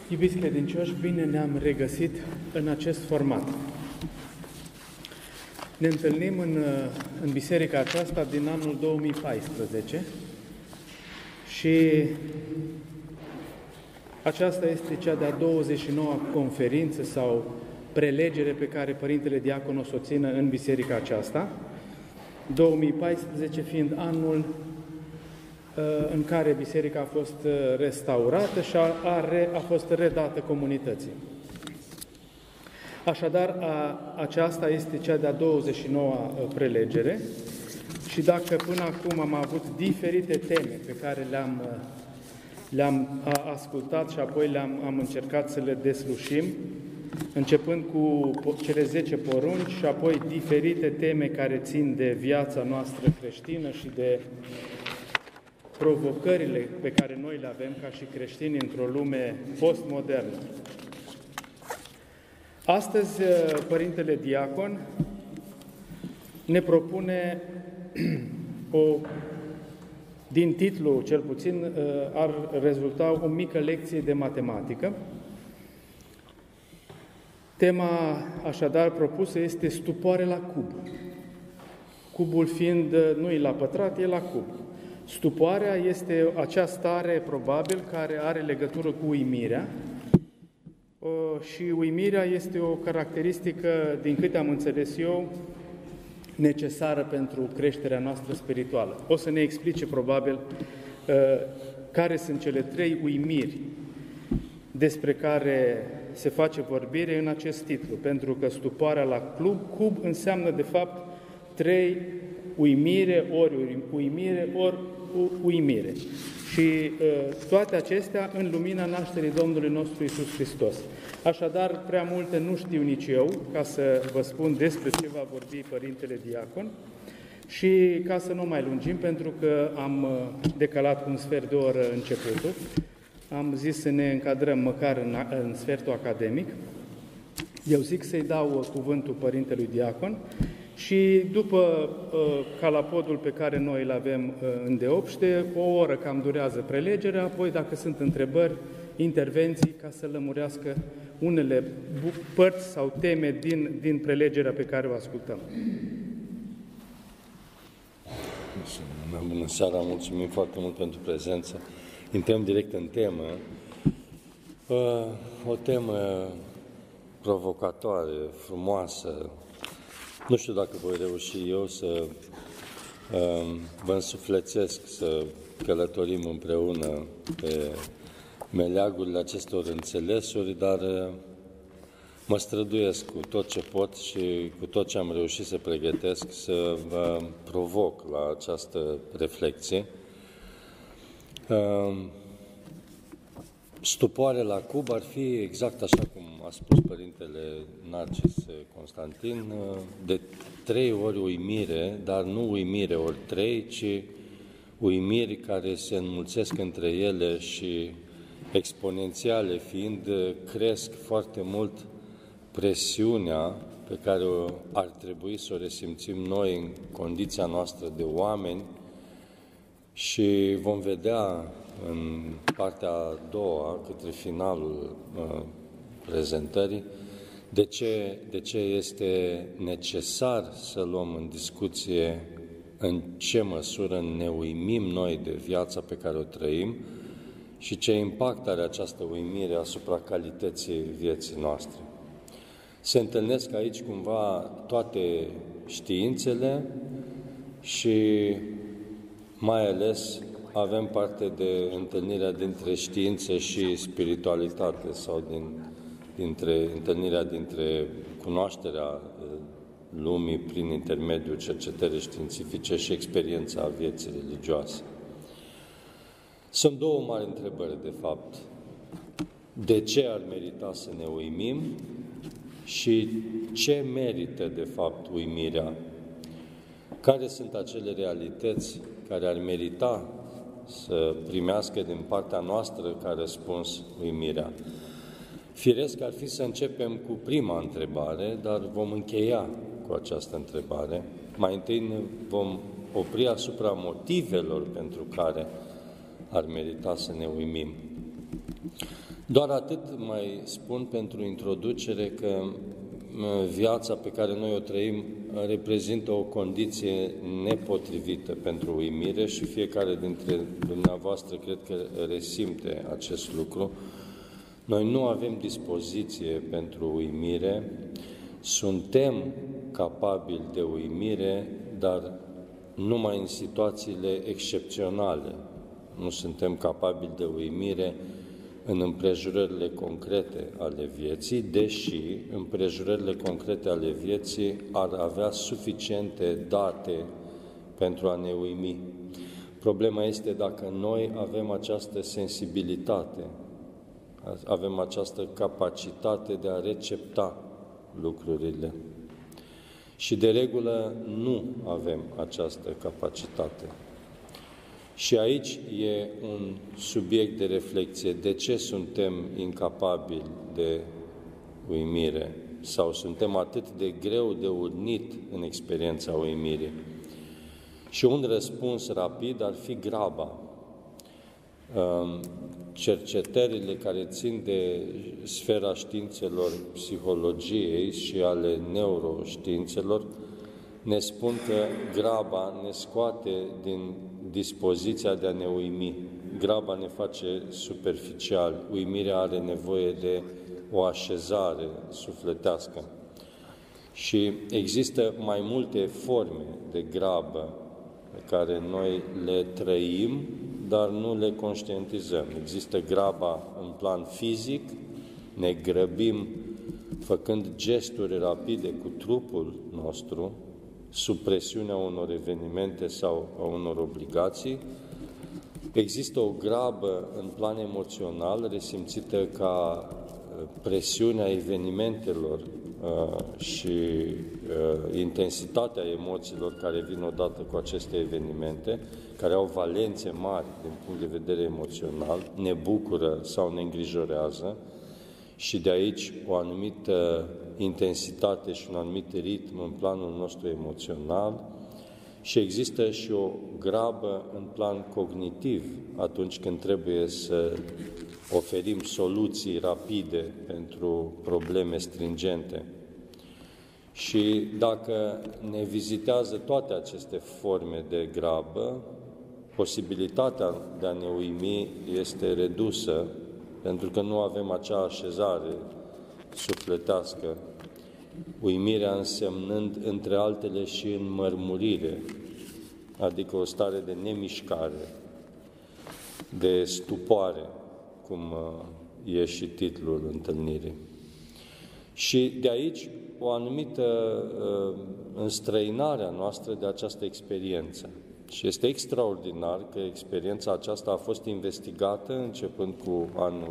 Iubiți credincioși, bine ne-am regăsit în acest format. Ne întâlnim în biserica aceasta din anul 2014 și aceasta este cea de-a 29-a conferință sau prelegere pe care Părintele Diacon o să o țină în biserica aceasta, 2014 fiind anul în care biserica a fost restaurată și a fost redată comunității. Așadar, aceasta este cea de-a 29-a prelegere și dacă până acum am avut diferite teme pe care le-am ascultat și apoi am încercat să le deslușim, începând cu cele 10 porunci și apoi diferite teme care țin de viața noastră creștină și de provocările pe care noi le avem ca și creștini într-o lume postmodernă. Astăzi, Părintele Diacon ne propune din titlu, cel puțin, ar rezulta o mică lecție de matematică. Tema, așadar, propusă este stupoare la cub. Cubul fiind, nu e la pătrat, e la cub. Stupoarea este acea stare, probabil, care are legătură cu uimirea și uimirea este o caracteristică, din câte am înțeles eu, necesară pentru creșterea noastră spirituală. O să ne explice, probabil, care sunt cele 3 uimiri despre care se face vorbire în acest titlu, pentru că stupoarea la cub înseamnă, de fapt, 3 uimire, ori uimire, ori uimire. Și toate acestea în lumina nașterii Domnului nostru Iisus Hristos. Așadar, prea multe nu știu nici eu, ca să vă spun despre ce va vorbi Părintele Diacon și ca să nu mai lungim, pentru că am decalat cu un sfert de oră începutul, am zis să ne încadrăm măcar în sfertul academic. Eu zic să-i dau cuvântul Părintelui Diacon și după calapodul pe care noi îl avem îndeopște, o oră cam durează prelegerea, apoi dacă sunt întrebări, intervenții, ca să lămurească unele părți sau teme din prelegerea pe care o ascultăm. Bună seara, mulțumim foarte mult pentru prezență. Intrăm direct în temă. O temă provocatoare, frumoasă. Nu știu dacă voi reuși eu să vă însuflețesc, să călătorim împreună pe meleagurile acestor înțelesuri, dar mă străduiesc cu tot ce pot și cu tot ce am reușit să pregătesc să vă provoc la această reflexie. Stupoare la cub ar fi exact așa cum a spus Părintele Narcis Constantin, de 3 ori uimire, dar nu uimire ori 3, ci uimiri care se înmulțesc între ele și exponențiale fiind, cresc foarte mult presiunea pe care ar trebui să o resimțim noi în condiția noastră de oameni și vom vedea în partea a doua, către finalul prezentării, de ce este necesar să luăm în discuție în ce măsură ne uimim noi de viața pe care o trăim și ce impact are această uimire asupra calității vieții noastre. Se întâlnesc aici cumva toate științele și mai ales avem parte de întâlnirea dintre știință și spiritualitate sau întâlnirea dintre cunoașterea lumii prin intermediul cercetării științifice și experiența vieții religioase. Sunt 2 mari întrebări, de fapt. De ce ar merita să ne uimim și ce merită, de fapt, uimirea? Care sunt acele realități care ar merita să primească din partea noastră ca răspuns uimirea? Firesc ar fi să începem cu prima întrebare, dar vom încheia cu această întrebare. Mai întâi ne vom opri asupra motivelor pentru care ar merita să ne uimim. Doar atât mai spun pentru introducere că viața pe care noi o trăim reprezintă o condiție nepotrivită pentru uimire și fiecare dintre dumneavoastră cred că resimte acest lucru. Noi nu avem dispoziție pentru uimire, suntem capabili de uimire, dar numai în situațiile excepționale. Nu suntem capabili de uimire în împrejurările concrete ale vieții, deși împrejurările concrete ale vieții ar avea suficiente date pentru a ne uimi. Problema este dacă noi avem această sensibilitate, avem această capacitate de a recepta lucrurile. Și de regulă nu avem această capacitate. Și aici e un subiect de reflexie. De ce suntem incapabili de uimire? Sau suntem atât de greu de urnit în experiența uimirii? Și un răspuns rapid ar fi graba. Cercetările care țin de sfera științelor psihologiei și ale neuroștiințelor ne spun că graba ne scoate din dispoziția de a ne uimi. Graba ne face superficial, uimirea are nevoie de o așezare sufletească. Și există mai multe forme de grabă pe care noi le trăim, dar nu le conștientizăm. Există graba în plan fizic, ne grăbim făcând gesturi rapide cu trupul nostru, sub presiunea unor evenimente sau a unor obligații. Există o grabă în plan emoțional, resimțită ca presiunea evenimentelor și intensitatea emoțiilor care vin odată cu aceste evenimente, care au valențe mari din punct de vedere emoțional, ne bucură sau ne îngrijorează, și de aici o anumită intensitate și un anumit ritm în planul nostru emoțional. Și există și o grabă în plan cognitiv, atunci când trebuie să oferim soluții rapide pentru probleme stringente. Și dacă ne vizitează toate aceste forme de grabă, posibilitatea de a ne uimi este redusă, pentru că nu avem acea așezare sufletească, uimirea însemnând, între altele, și înmărmurire, adică o stare de nemișcare, de stupoare, cum e și titlul întâlnirii. Și de aici o anumită înstrăinare a noastră de această experiență. Și este extraordinar că experiența aceasta a fost investigată începând cu anul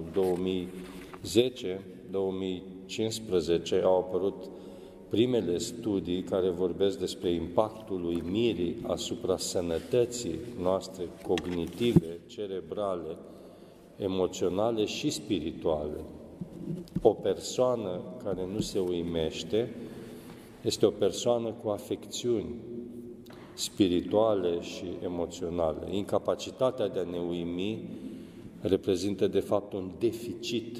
2010-2015, au apărut primele studii care vorbesc despre impactul uimirii asupra sănătății noastre cognitive, cerebrale, emoționale și spirituale. O persoană care nu se uimește este o persoană cu afecțiuni spirituale și emoționale. Incapacitatea de a ne uimi reprezintă, de fapt, un deficit.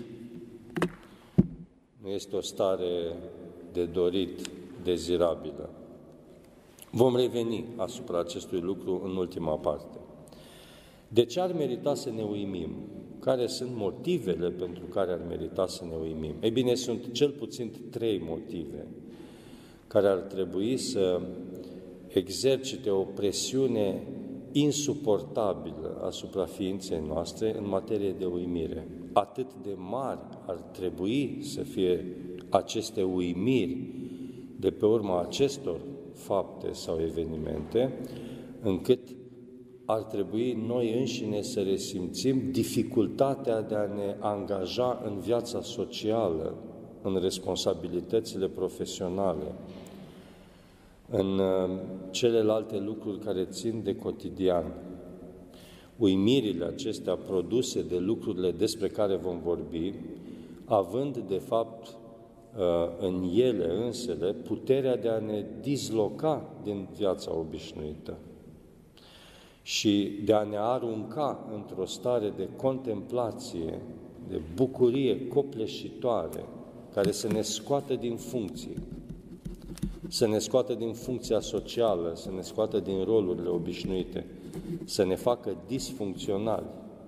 Nu este o stare de dorit, dezirabilă. Vom reveni asupra acestui lucru în ultima parte. De ce ar merita să ne uimim? Care sunt motivele pentru care ar merita să ne uimim? Ei bine, sunt cel puțin 3 motive care ar trebui să exercite o presiune insuportabilă asupra ființei noastre în materie de uimire. Atât de mari ar trebui să fie aceste uimiri de pe urma acestor fapte sau evenimente, încât ar trebui noi înșine să resimțim dificultatea de a ne angaja în viața socială, în responsabilitățile profesionale, în celelalte lucruri care țin de cotidian. Uimirile acestea produse de lucrurile despre care vom vorbi, având de fapt în ele însele puterea de a ne disloca din viața obișnuită și de a ne arunca într-o stare de contemplație de bucurie copleșitoare, care să ne scoată din funcții, să ne scoată din funcția socială, să ne scoată din rolurile obișnuite, să ne facă disfuncționali.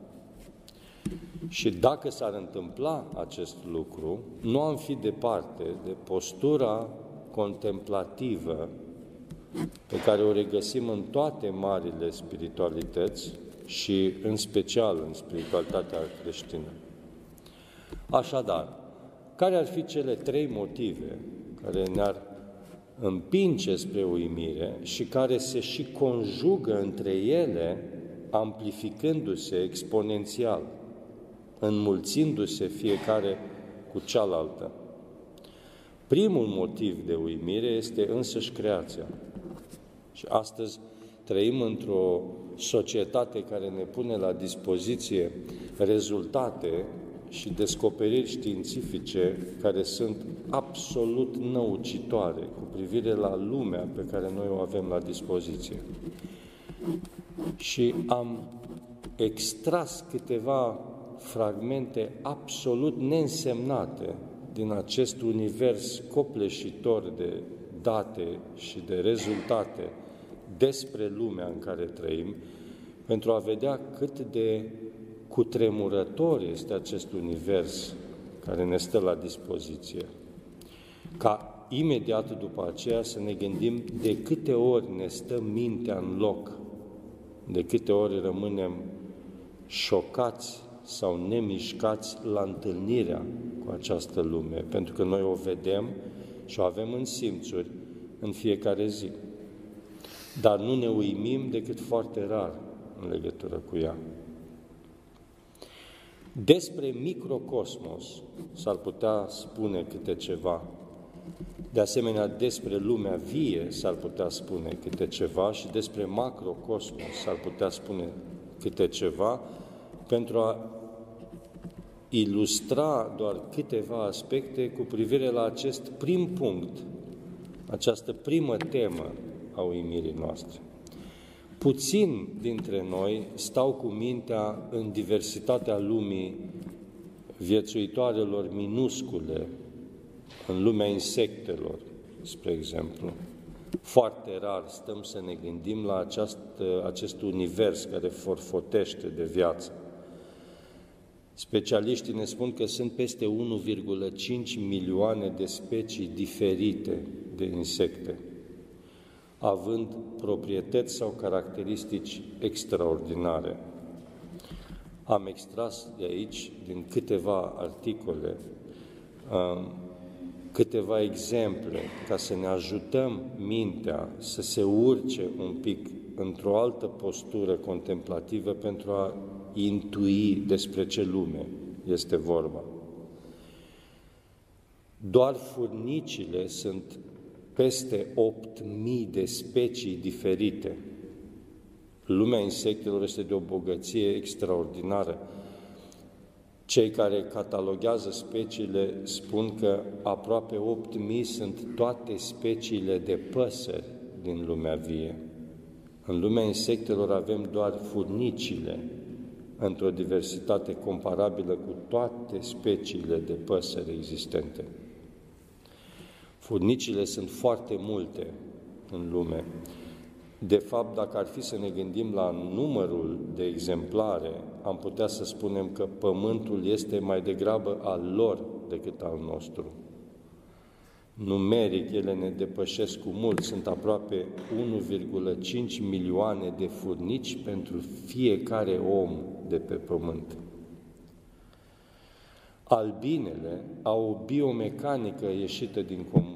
Și dacă s-ar întâmpla acest lucru, nu am fi departe de postura contemplativă pe care o regăsim în toate marile spiritualități și în special în spiritualitatea creștină. Așadar, care ar fi cele 3 motive care ne-ar împinge spre uimire și care se și conjugă între ele, amplificându-se exponențial, înmulțindu-se fiecare cu cealaltă? Primul motiv de uimire este însăși creația. Și astăzi trăim într-o societate care ne pune la dispoziție rezultate și descoperiri științifice care sunt absolut năucitoare cu privire la lumea pe care noi o avem la dispoziție. Și am extras câteva fragmente absolut neînsemnate din acest univers copleșitor de date și de rezultate despre lumea în care trăim, pentru a vedea cât de cutremurător este acest univers care ne stă la dispoziție. Ca imediat după aceea să ne gândim de câte ori ne stă mintea în loc, de câte ori rămânem șocați sau nemișcați la întâlnirea cu această lume, pentru că noi o vedem și o avem în simțuri în fiecare zi. Dar nu ne uimim decât foarte rar în legătură cu ea. Despre microcosmos s-ar putea spune câte ceva. De asemenea, despre lumea vie s-ar putea spune câte ceva și despre macrocosmos s-ar putea spune câte ceva pentru a ilustra doar câteva aspecte cu privire la acest prim punct, această primă temă a uimirii noastre. Puțini dintre noi stau cu mintea în diversitatea lumii viețuitoarelor minuscule, în lumea insectelor, spre exemplu. Foarte rar stăm să ne gândim la acest univers care forfotește de viață. Specialiștii ne spun că sunt peste 1,5 milioane de specii diferite de insecte, având proprietăți sau caracteristici extraordinare. Am extras de aici, din câteva articole, câteva exemple ca să ne ajutăm mintea să se urce un pic într-o altă postură contemplativă pentru a intui despre ce lume este vorba. Doar furnicile sunt peste 8.000 de specii diferite. Lumea insectelor este de o bogăție extraordinară. Cei care cataloghează speciile spun că aproape 8.000 sunt toate speciile de păsări din lumea vie. În lumea insectelor avem doar furnicile, într-o diversitate comparabilă cu toate speciile de păsări existente. Furnicile sunt foarte multe în lume. De fapt, dacă ar fi să ne gândim la numărul de exemplare, am putea să spunem că Pământul este mai degrabă al lor decât al nostru. Numeric, ele ne depășesc cu mult, sunt aproape 1,5 milioane de furnici pentru fiecare om de pe Pământ. Albinele au o biomecanică ieșită din comun.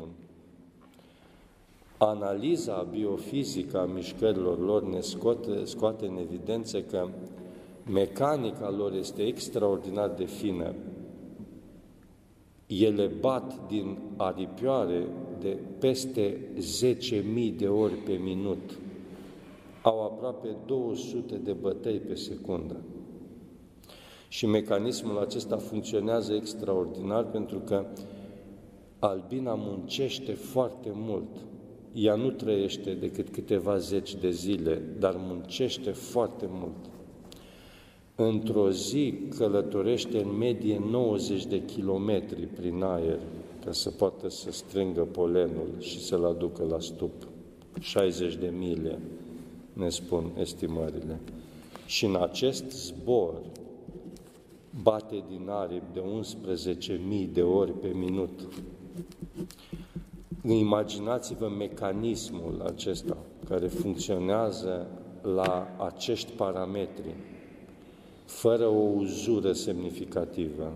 Analiza biofizică a mișcărilor lor ne scoate în evidență că mecanica lor este extraordinar de fină. Ele bat din aripioare de peste 10.000 de ori pe minut. Au aproape 200 de bătăi pe secundă. Și mecanismul acesta funcționează extraordinar pentru că albina muncește foarte mult. Ea nu trăiește decât câteva zeci de zile, dar muncește foarte mult. într-o zi călătorește în medie 90 de kilometri prin aer ca să poată să strângă polenul și să-l aducă la stup. 60 de mile, ne spun estimările. Și în acest zbor bate din aripi de 11.000 de ori pe minut. Imaginați-vă mecanismul acesta care funcționează la acești parametri, fără o uzură semnificativă.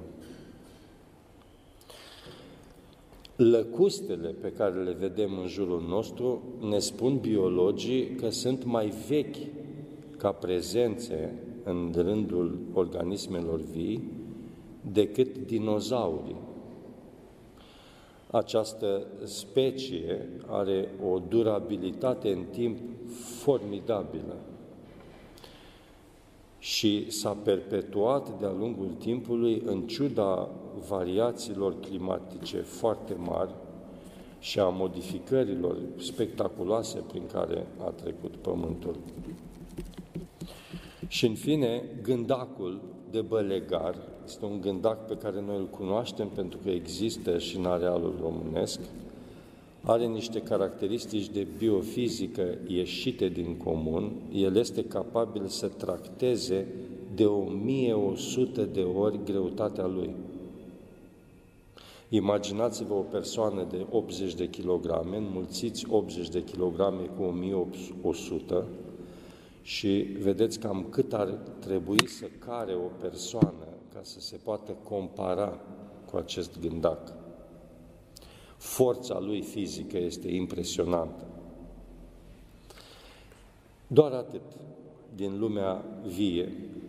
Lăcustele pe care le vedem în jurul nostru ne spun biologii că sunt mai vechi ca prezențe în rândul organismelor vii decât dinozaurii. Această specie are o durabilitate în timp formidabilă și s-a perpetuat de-a lungul timpului în ciuda variațiilor climatice foarte mari și a modificărilor spectaculoase prin care a trecut Pământul. Și în fine, gândacul de bălegar este un gândac pe care noi îl cunoaștem pentru că există și în arealul românesc, are niște caracteristici de biofizică ieșite din comun, el este capabil să tracteze de 1100 de ori greutatea lui. Imaginați-vă o persoană de 80 de kilograme, înmulțiți 80 de kilograme cu 1100 și vedeți cam cât ar trebui să care o persoană ca să se poată compara cu acest gândac. Forța lui fizică este impresionantă. Doar atât din lumea vie.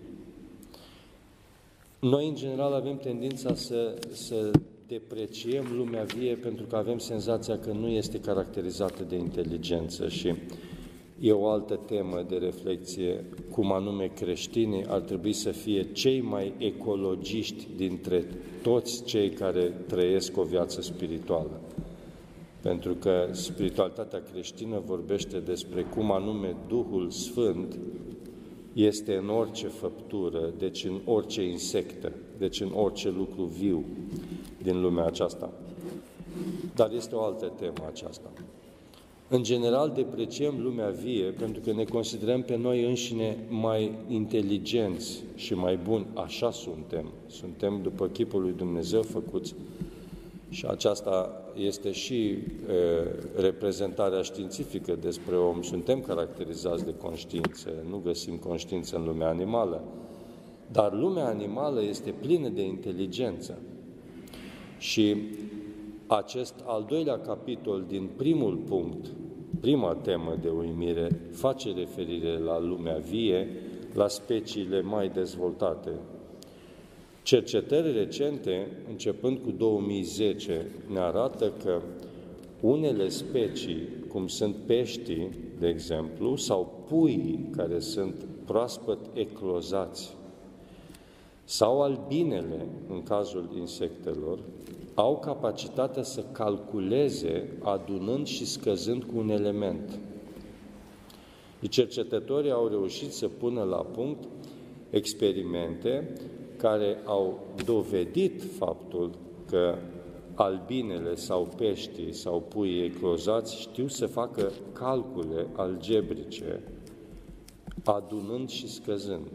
Noi, în general, avem tendința să depreciem lumea vie pentru că avem senzația că nu este caracterizată de inteligență și e o altă temă de reflexie, cum anume creștinii ar trebui să fie cei mai ecologiști dintre toți cei care trăiesc o viață spirituală. Pentru că spiritualitatea creștină vorbește despre cum anume Duhul Sfânt este în orice făptură, deci în orice insectă, deci în orice lucru viu din lumea aceasta. Dar este o altă temă aceasta. În general, depreciem lumea vie pentru că ne considerăm pe noi înșine mai inteligenți și mai buni. Așa suntem. Suntem după chipul lui Dumnezeu făcuți și aceasta este și reprezentarea științifică despre om. Suntem caracterizați de conștiință, nu găsim conștiință în lumea animală. Dar lumea animală este plină de inteligență. Și acest al doilea capitol din primul punct, prima temă de uimire, face referire la lumea vie, la speciile mai dezvoltate. Cercetări recente, începând cu 2010, ne arată că unele specii, cum sunt peștii, de exemplu, sau puii care sunt proaspăt eclozați, sau albinele, în cazul insectelor, au capacitatea să calculeze adunând și scăzând cu un element. Cercetătorii au reușit să pună la punct experimente care au dovedit faptul că albinele sau peștii sau puii eclozați știu să facă calcule algebrice adunând și scăzând.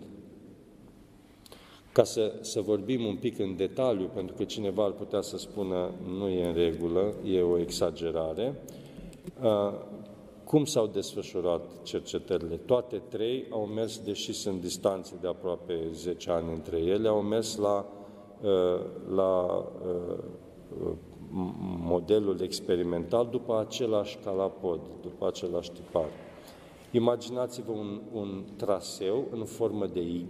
Ca să vorbim un pic în detaliu, pentru că cineva ar putea să spună nu e în regulă, e o exagerare, cum s-au desfășurat cercetările? Toate trei au mers, deși sunt distanțe de aproape 10 ani între ele, au mers la modelul experimental după același calapod, după același tipar. Imaginați-vă un traseu în formă de Y,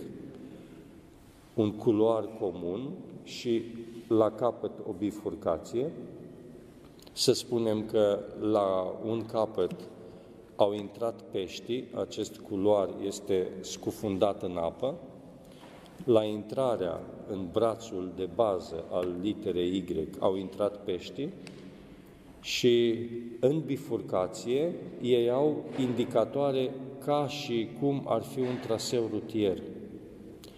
un culoar comun și la capăt o bifurcație. Să spunem că la un capăt au intrat peștii, acest culoar este scufundat în apă, la intrarea în brațul de bază al literei Y au intrat peștii și în bifurcație ei au indicatoare ca și cum ar fi un traseu rutier.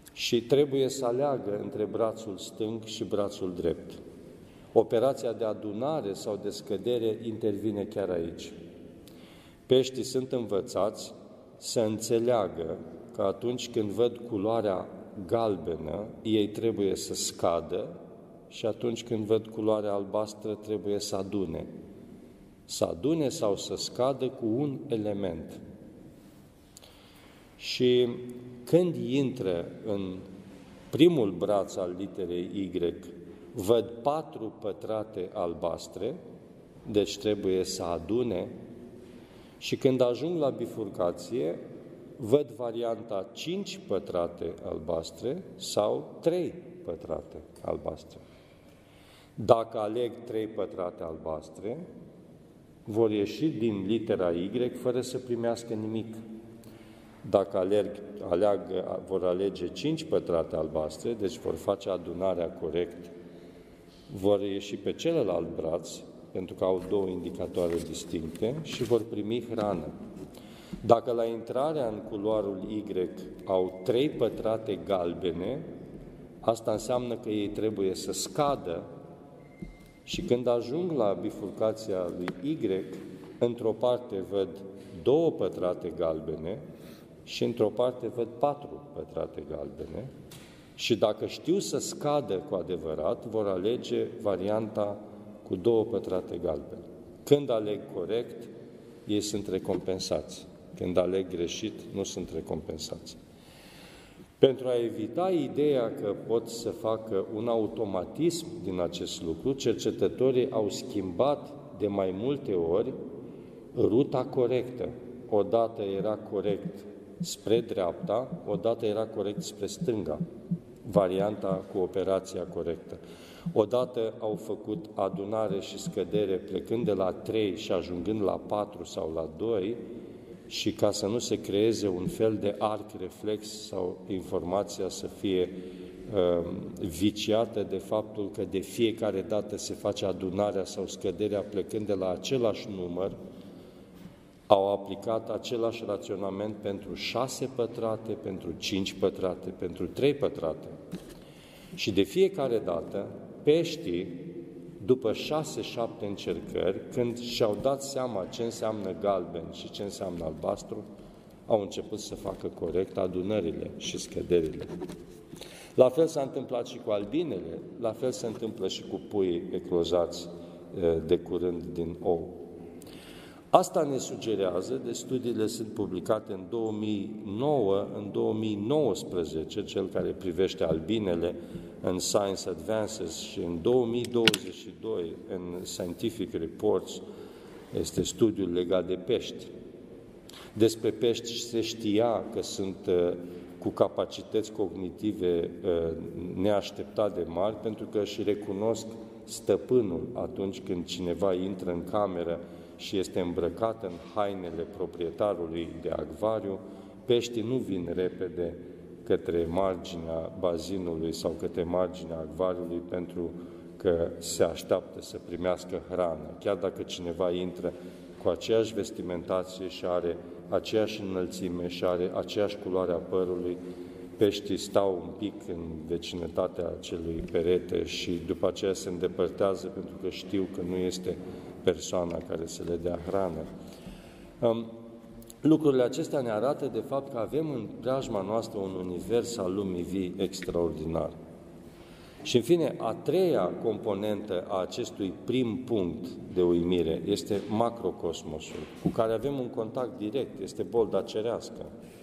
și trebuie să aleagă între brațul stâng și brațul drept. Operația de adunare sau de scădere intervine chiar aici. Peștii sunt învățați să înțeleagă că atunci când văd culoarea galbenă, ei trebuie să scadă și atunci când văd culoarea albastră, trebuie să adune. Să adune sau să scadă cu un element. Și când intră în primul braț al literei Y, văd 4 pătrate albastre, deci trebuie să adune, și când ajung la bifurcație, văd varianta 5 pătrate albastre sau 3 pătrate albastre. Dacă aleg 3 pătrate albastre, vor ieși din litera Y fără să primească nimic. Dacă vor alege 5 pătrate albastre, deci vor face adunarea corect, vor ieși pe celălalt braț, pentru că au 2 indicatoare distincte și vor primi hrană. Dacă la intrarea în culoarul Y au 3 pătrate galbene, asta înseamnă că ei trebuie să scadă și când ajung la bifurcația lui Y, într-o parte văd 2 pătrate galbene și într-o parte văd 4 pătrate galbene și dacă știu să scadă cu adevărat, vor alege varianta cu 2 pătrate galbene. Când aleg corect, ei sunt recompensați. Când aleg greșit, nu sunt recompensați. Pentru a evita ideea că pot să facă un automatism din acest lucru, cercetătorii au schimbat de mai multe ori ruta corectă. Odată era corect spre dreapta, odată era corect spre stânga, varianta cu operația corectă. Odată au făcut adunare și scădere plecând de la 3 și ajungând la 4 sau la 2 și ca să nu se creeze un fel de arc reflex sau informația să fie viciată de faptul că de fiecare dată se face adunarea sau scăderea plecând de la același număr, au aplicat același raționament pentru 6 pătrate, pentru 5 pătrate, pentru 3 pătrate. Și de fiecare dată, peștii, după 6-7 încercări, când și-au dat seama ce înseamnă galben și ce înseamnă albastru, au început să facă corect adunările și scăderile. La fel s-a întâmplat și cu albinele, la fel se întâmplă și cu puii eclozați de curând din ou. Asta ne sugerează, de studiile sunt publicate în 2009, în 2019, cel care privește albinele în Science Advances și în 2022 în Scientific Reports, este studiul legat de pești. Despre pești se știa că sunt cu capacități cognitive neașteptat de mari, pentru că își recunosc stăpânul atunci când cineva intră în cameră și este îmbrăcat în hainele proprietarului de acvariu, peștii nu vin repede către marginea bazinului sau către marginea acvariului pentru că se așteaptă să primească hrană. Chiar dacă cineva intră cu aceeași vestimentație și are aceeași înălțime și are aceeași culoare a părului, peștii stau un pic în vecinătatea acelui perete și după aceea se îndepărtează pentru că știu că nu este persoana care să le dea hrană. Lucrurile acestea ne arată de fapt că avem în preajma noastră un univers al lumii vii extraordinar. Și în fine, a treia componentă a acestui prim punct de uimire este macrocosmosul, cu care avem un contact direct, este bolda cerească.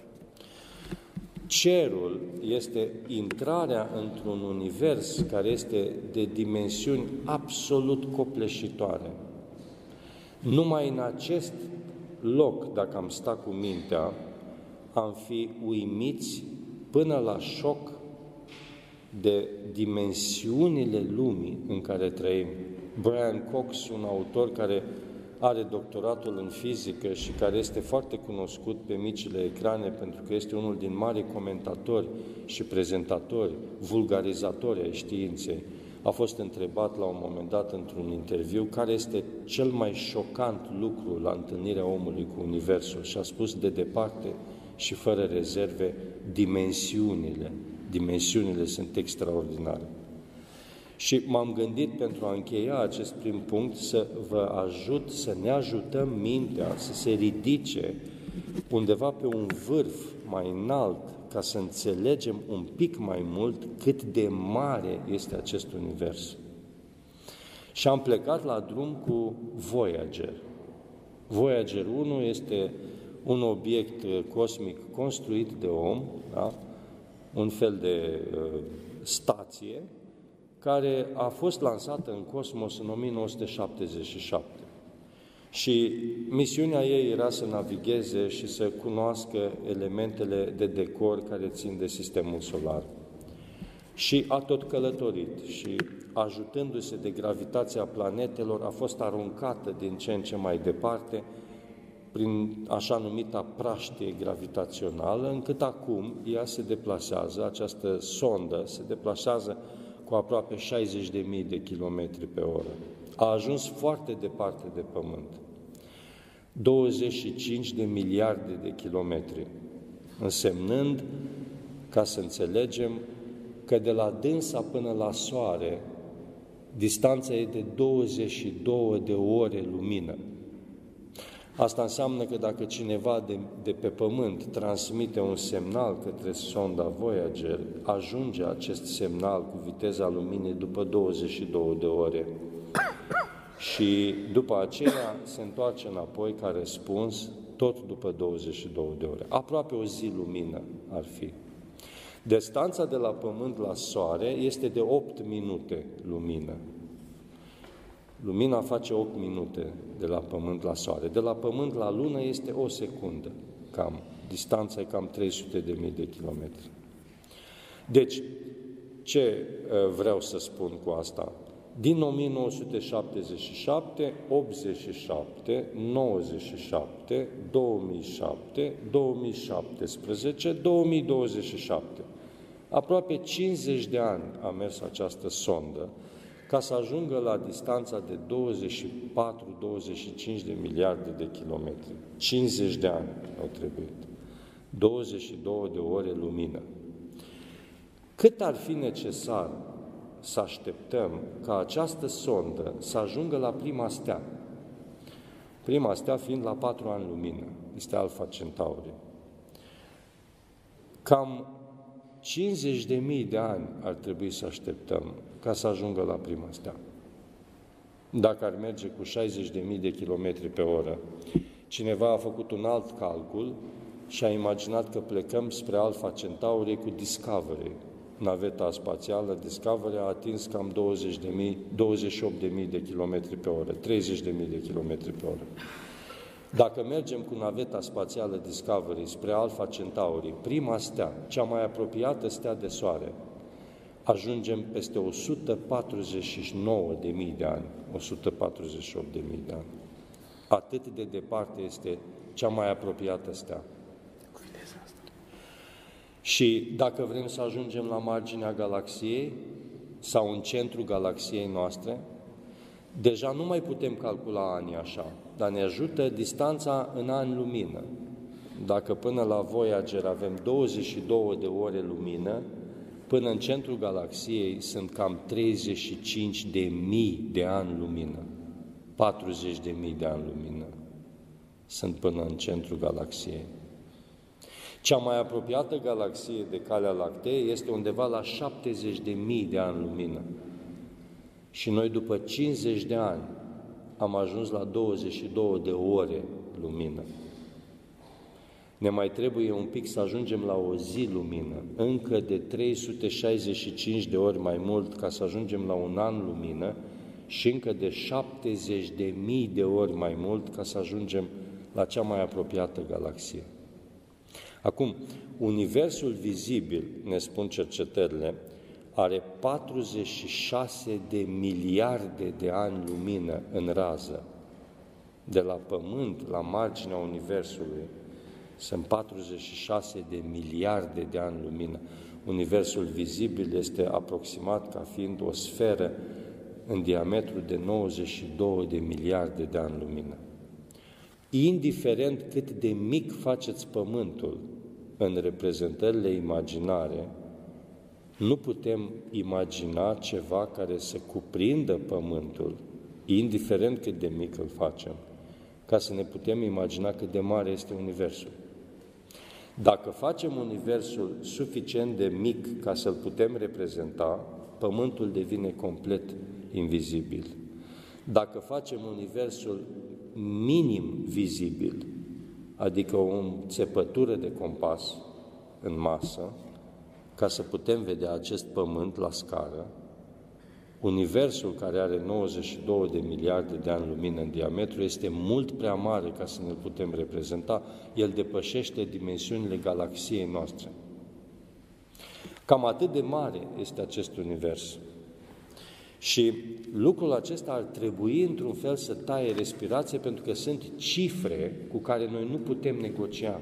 Cerul este intrarea într-un univers care este de dimensiuni absolut copleșitoare. Numai în acest loc, dacă am sta cu mintea, am fi uimiți până la șoc de dimensiunile lumii în care trăim. Brian Cox, un autor care are doctoratul în fizică și care este foarte cunoscut pe micile ecrane pentru că este unul din mari comentatori și prezentatori, vulgarizatori ai științei, a fost întrebat la un moment dat într-un interviu care este cel mai șocant lucru la întâlnirea omului cu Universul și a spus de departe și fără rezerve dimensiunile. Dimensiunile sunt extraordinare. Și m-am gândit pentru a încheia acest prim punct să vă ajut, să ne ajutăm mintea să se ridice undeva pe un vârf mai înalt, ca să înțelegem un pic mai mult cât de mare este acest univers. Și am plecat la drum cu Voyager. Voyager 1 este un obiect cosmic construit de om, da? Un fel de stație, care a fost lansată în cosmos în 1977. Și misiunea ei era să navigheze și să cunoască elementele de decor care țin de sistemul solar. Și a tot călătorit și, ajutându-se de gravitația planetelor, a fost aruncată din ce în ce mai departe prin așa numita praștie gravitațională, încât acum ea se deplasează, această sondă se deplasează cu aproape 60.000 de kilometri pe oră. A ajuns foarte departe de Pământ. 25 de miliarde de kilometri, însemnând, ca să înțelegem, că de la dânsa până la Soare, distanța e de 22 de ore lumină. Asta înseamnă că dacă cineva de pe Pământ transmite un semnal către sonda Voyager, ajunge acest semnal cu viteza luminii după 22 de ore. Și după aceea se întoarce înapoi ca răspuns tot după 22 de ore. Aproape o zi lumină ar fi. Distanța de la Pământ la Soare este de 8 minute lumină. Lumina face 8 minute de la Pământ la Soare. De la Pământ la Lună este o secundă, cam. Distanța e cam 300.000 de kilometri. Deci, ce vreau să spun cu asta? Din 1977, 87, 97, 2007, 2017, 2027. Aproape 50 de ani a mers această sondă ca să ajungă la distanța de 24-25 de miliarde de kilometri. 50 de ani au trebuit. 22 de ore lumină. Cât ar fi necesar să așteptăm ca această sondă să ajungă la prima stea? Prima stea fiind la 4 ani lumină, este Alpha Centauri. Cam 50.000 de ani ar trebui să așteptăm ca să ajungă la prima stea. Dacă ar merge cu 60.000 de kilometri pe oră, cineva a făcut un alt calcul și a imaginat că plecăm spre Alpha Centauri cu Discovery. Naveta spațială Discovery a atins cam 28.000 de kilometri pe oră, 30.000 de kilometri pe oră. Dacă mergem cu naveta spațială Discovery spre Alpha Centauri, prima stea, cea mai apropiată stea de Soare, ajungem peste 149.000 de ani, 148.000 de ani. Atât de departe este cea mai apropiată stea. Și dacă vrem să ajungem la marginea galaxiei sau în centrul galaxiei noastre, deja nu mai putem calcula anii așa, dar ne ajută distanța în ani lumină. Dacă până la Voyager avem 22 de ore lumină, până în centrul galaxiei sunt cam 35.000 de ani lumină, 40.000 de ani lumină sunt până în centrul galaxiei. Cea mai apropiată galaxie de Calea Lactee este undeva la 70.000 de ani lumină. Și noi după 50 de ani am ajuns la 22 de ore lumină. Ne mai trebuie un pic să ajungem la o zi lumină, încă de 365 de ori mai mult ca să ajungem la un an lumină și încă de 70.000 de ori mai mult ca să ajungem la cea mai apropiată galaxie. Acum, universul vizibil, ne spun cercetările, are 46 de miliarde de ani lumină în rază. De la Pământ, la marginea universului, sunt 46 de miliarde de ani lumină. Universul vizibil este aproximat ca fiind o sferă în diametru de 92 de miliarde de ani lumină. Indiferent cât de mic faceți Pământul în reprezentările imaginare, Nu putem imagina ceva care să cuprindă Pământul, indiferent cât de mic îl facem, ca să ne putem imagina cât de mare este Universul. Dacă facem Universul suficient de mic ca să-l putem reprezenta, Pământul devine complet invizibil. Dacă facem Universul minim vizibil, adică o țepătură de compas în masă, ca să putem vedea acest Pământ la scară, Universul, care are 92 de miliarde de ani lumină în diametru, este mult prea mare ca să ne putem reprezenta. El depășește dimensiunile galaxiei noastre. Cam atât de mare este acest univers. Și lucrul acesta ar trebui, într-un fel, să taie respirație, pentru că sunt cifre cu care noi nu putem negocia.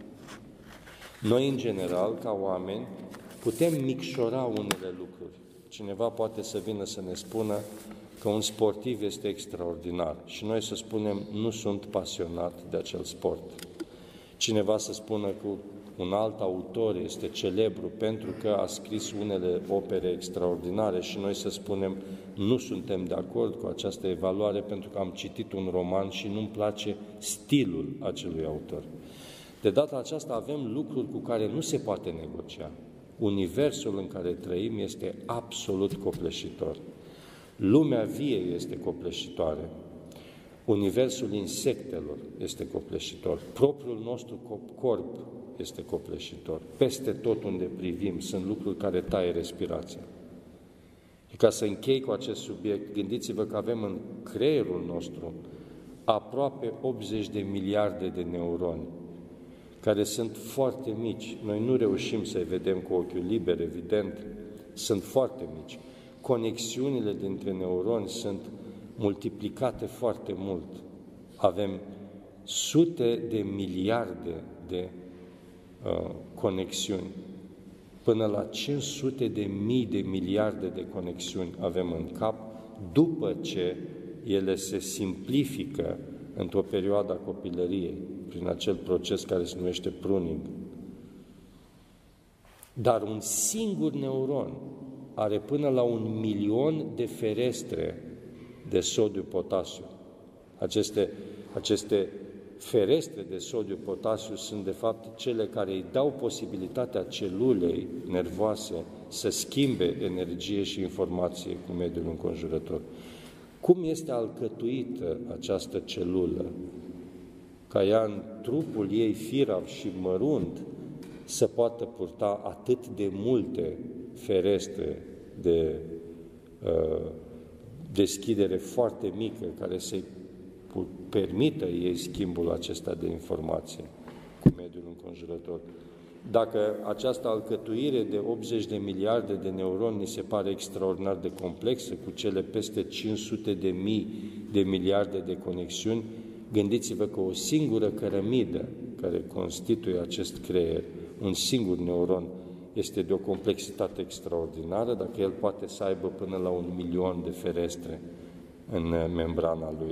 Noi, în general, ca oameni, putem micșora unele lucruri. Cineva poate să vină să ne spună că un sportiv este extraordinar și noi să spunem, nu sunt pasionat de acel sport. Cineva să spună că un alt autor este celebru pentru că a scris unele opere extraordinare și noi să spunem, nu suntem de acord cu această evaluare pentru că am citit un roman și nu-mi place stilul acelui autor. De data aceasta avem lucruri cu care nu se poate negocia. Universul în care trăim este absolut copleșitor. Lumea vie este copleșitoare. Universul insectelor este copleșitor. Propriul nostru corp este copleșitor. Peste tot unde privim sunt lucruri care taie respirația. Și ca să închei cu acest subiect, gândiți-vă că avem în creierul nostru aproape 80 de miliarde de neuroni, care sunt foarte mici. Noi nu reușim să-i vedem cu ochiul liber, evident, sunt foarte mici. Conexiunile dintre neuroni sunt multiplicate foarte mult. Avem sute de miliarde de conexiuni. Până la 500 de mii de miliarde de conexiuni avem în cap, după ce ele se simplifică într-o perioadă a copilăriei, prin acel proces care se numește pruning. Dar un singur neuron are până la 1.000.000 de ferestre de sodiu-potasiu. Aceste ferestre de sodiu-potasiu sunt, de fapt, cele care îi dau posibilitatea celulei nervoase să schimbe energie și informație cu mediul înconjurător. Cum este alcătuită această celulă, ca ea în trupul ei firav și mărunt să poată purta atât de multe ferestre de deschidere foarte mică, care să-i permită ei schimbul acesta de informație cu mediul înconjurător. Dacă această alcătuire de 80 de miliarde de neuroni ni se pare extraordinar de complexă, cu cele peste 500 de mii de miliarde de conexiuni, gândiți-vă că o singură cărămidă care constituie acest creier, un singur neuron, este de o complexitate extraordinară, dacă el poate să aibă până la 1.000.000 de ferestre în membrana lui.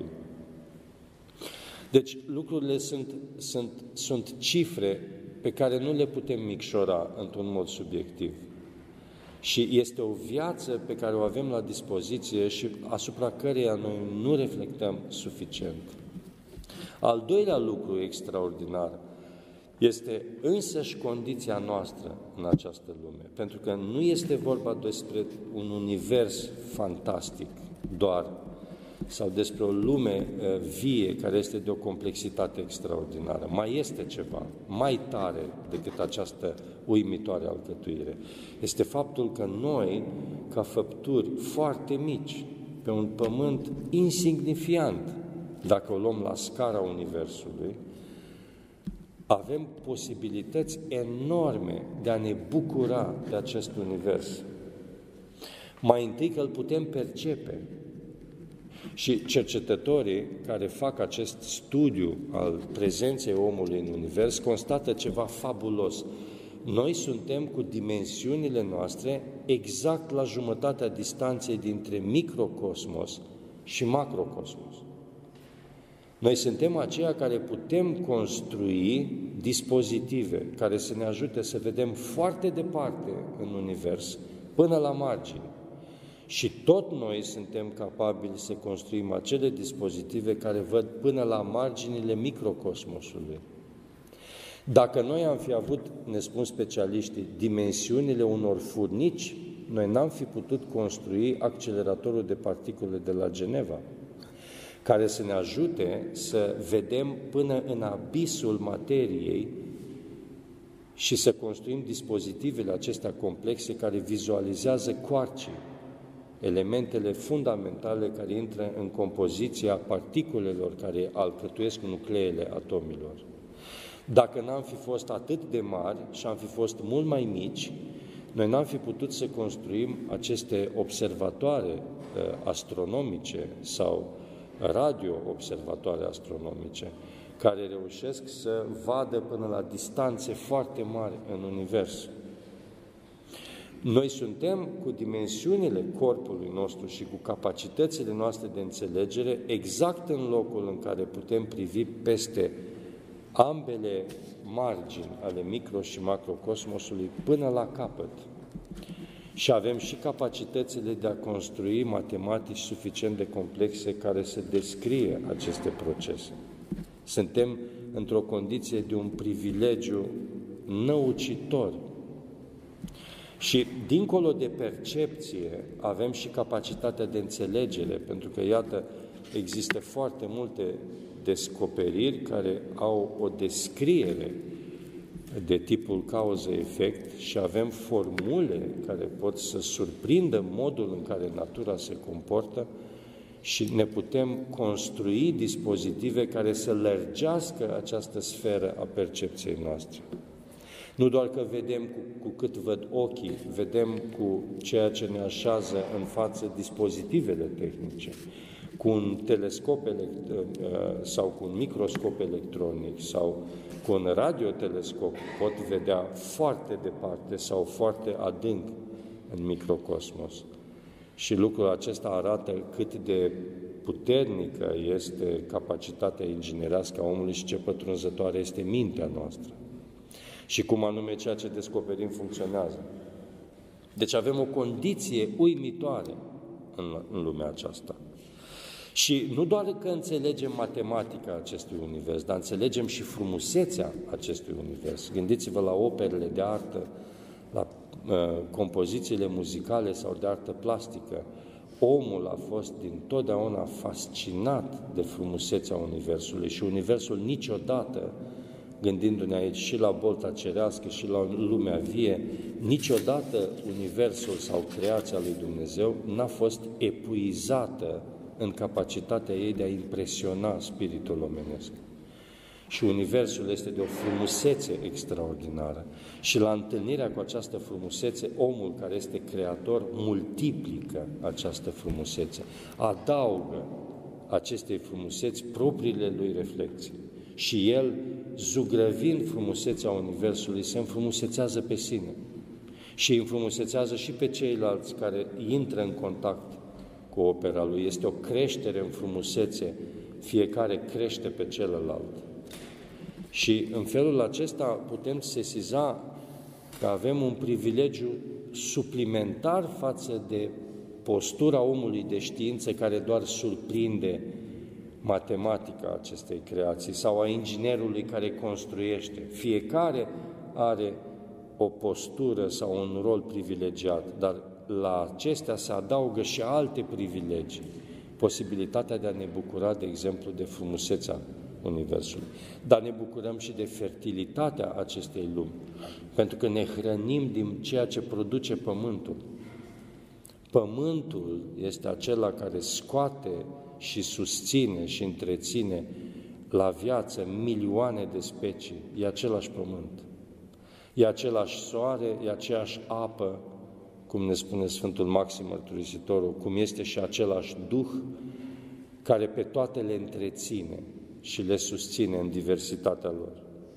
Deci lucrurile sunt cifre pe care nu le putem micșora într-un mod subiectiv. Și este o viață pe care o avem la dispoziție și asupra căreia noi nu reflectăm suficient. Al doilea lucru extraordinar este însăși condiția noastră în această lume, pentru că nu este vorba despre un univers fantastic doar, sau despre o lume vie care este de o complexitate extraordinară. Mai este ceva, mai tare decât această uimitoare alcătuire. Este faptul că noi, ca făpturi foarte mici, pe un pământ insignifiant, dacă o luăm la scara Universului, avem posibilități enorme de a ne bucura de acest univers. Mai întâi că îl putem percepe. Și cercetătorii care fac acest studiu al prezenței omului în univers constată ceva fabulos. Noi suntem cu dimensiunile noastre exact la jumătatea distanței dintre microcosmos și macrocosmos. Noi suntem aceia care putem construi dispozitive care să ne ajute să vedem foarte departe în univers, până la margini. Și tot noi suntem capabili să construim acele dispozitive care văd până la marginile microcosmosului. Dacă noi am fi avut, ne spun specialiștii, dimensiunile unor furnici, noi n-am fi putut construi acceleratorul de particule de la Geneva, care să ne ajute să vedem până în abisul materiei și să construim dispozitivele acestea complexe care vizualizează quarcii, elementele fundamentale care intră în compoziția particulelor care alcătuiesc nucleele atomilor. Dacă n-am fi fost atât de mari și am fi fost mult mai mici, noi n-am fi putut să construim aceste observatoare astronomice sau radio-observatoare astronomice, care reușesc să vadă până la distanțe foarte mari în univers. Noi suntem cu dimensiunile corpului nostru și cu capacitățile noastre de înțelegere exact în locul în care putem privi peste ambele margini ale micro- și macrocosmosului până la capăt. Și avem și capacitățile de a construi matematici suficient de complexe care să descrie aceste procese. Suntem într-o condiție de un privilegiu năucitor. Și dincolo de percepție avem și capacitatea de înțelegere, pentru că, iată, există foarte multe descoperiri care au o descriere de tipul cauză-efect și avem formule care pot să surprindă modul în care natura se comportă și ne putem construi dispozitive care să lărgească această sferă a percepției noastre. Nu doar că vedem cu cât văd ochii, vedem cu ceea ce ne așează în față dispozitivele tehnice, cu un telescop sau cu un microscop electronic sau cu un radiotelescop pot vedea foarte departe sau foarte adânc în microcosmos. Și lucrul acesta arată cât de puternică este capacitatea inginerească a omului și ce pătrunzătoare este mintea noastră. Și cum anume ceea ce descoperim funcționează. Deci avem o condiție uimitoare în lumea aceasta. Și nu doar că înțelegem matematica acestui univers, dar înțelegem și frumusețea acestui univers. Gândiți-vă la operele de artă, la compozițiile muzicale sau de artă plastică. Omul a fost dintotdeauna fascinat de frumusețea universului și universul niciodată, gândindu-ne aici și la bolta cerească și la lumea vie, niciodată universul sau creația lui Dumnezeu n-a fost epuizată în capacitatea ei de a impresiona spiritul omenesc. Și universul este de o frumusețe extraordinară. Și la întâlnirea cu această frumusețe, omul care este creator multiplică această frumusețe, adaugă acestei frumuseți propriile lui reflexii. Și el, zugrăvind frumusețea universului, se înfrumusețează pe sine și îi înfrumusețează și pe ceilalți care intră în contact cu opera lui. Este o creștere în frumusețe, fiecare crește pe celălalt. Și în felul acesta putem sesiza că avem un privilegiu suplimentar față de postura omului de știință care doar surprinde matematica acestei creații sau a inginerului care construiește. Fiecare are o postură sau un rol privilegiat, dar la acestea se adaugă și alte privilegii. Posibilitatea de a ne bucura, de exemplu, de frumusețea Universului. Dar ne bucurăm și de fertilitatea acestei lumi, pentru că ne hrănim din ceea ce produce Pământul. Pământul este acela care scoate și susține și întreține la viață milioane de specii. E același Pământ. E același soare, e aceeași apă, cum ne spune Sfântul Maxim Mărturisitorul, cum este și același Duh care pe toate le întreține și le susține în diversitatea lor.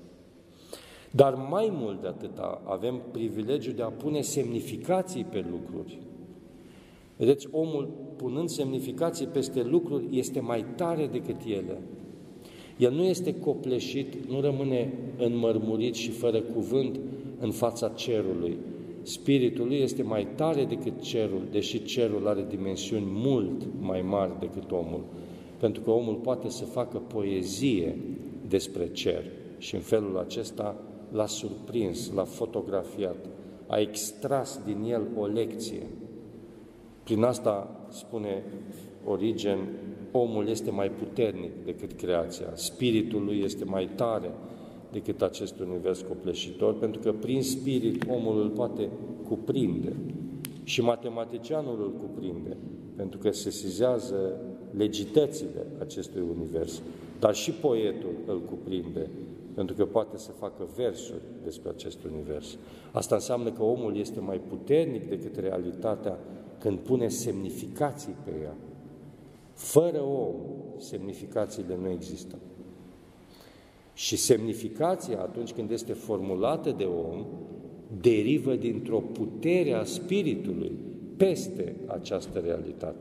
Dar mai mult de atâta, avem privilegiul de a pune semnificații pe lucruri. Vedeți, omul, punând semnificații peste lucruri, este mai tare decât ele. El nu este copleșit, nu rămâne înmărmurit și fără cuvânt în fața cerului, spiritul lui este mai tare decât cerul, deși cerul are dimensiuni mult mai mari decât omul, pentru că omul poate să facă poezie despre cer și în felul acesta l-a surprins, l-a fotografiat, a extras din el o lecție. Prin asta, spune Origen, omul este mai puternic decât creația, spiritul lui este mai tare decât acest univers copleșitor, pentru că prin spirit omul îl poate cuprinde și matematicianul îl cuprinde, pentru că sesizează legitățile acestui univers, dar și poetul îl cuprinde, pentru că poate să facă versuri despre acest univers. Asta înseamnă că omul este mai puternic decât realitatea când pune semnificații pe ea. Fără om, semnificațiile nu există. Și semnificația, atunci când este formulată de om, derivă dintr-o putere a spiritului peste această realitate.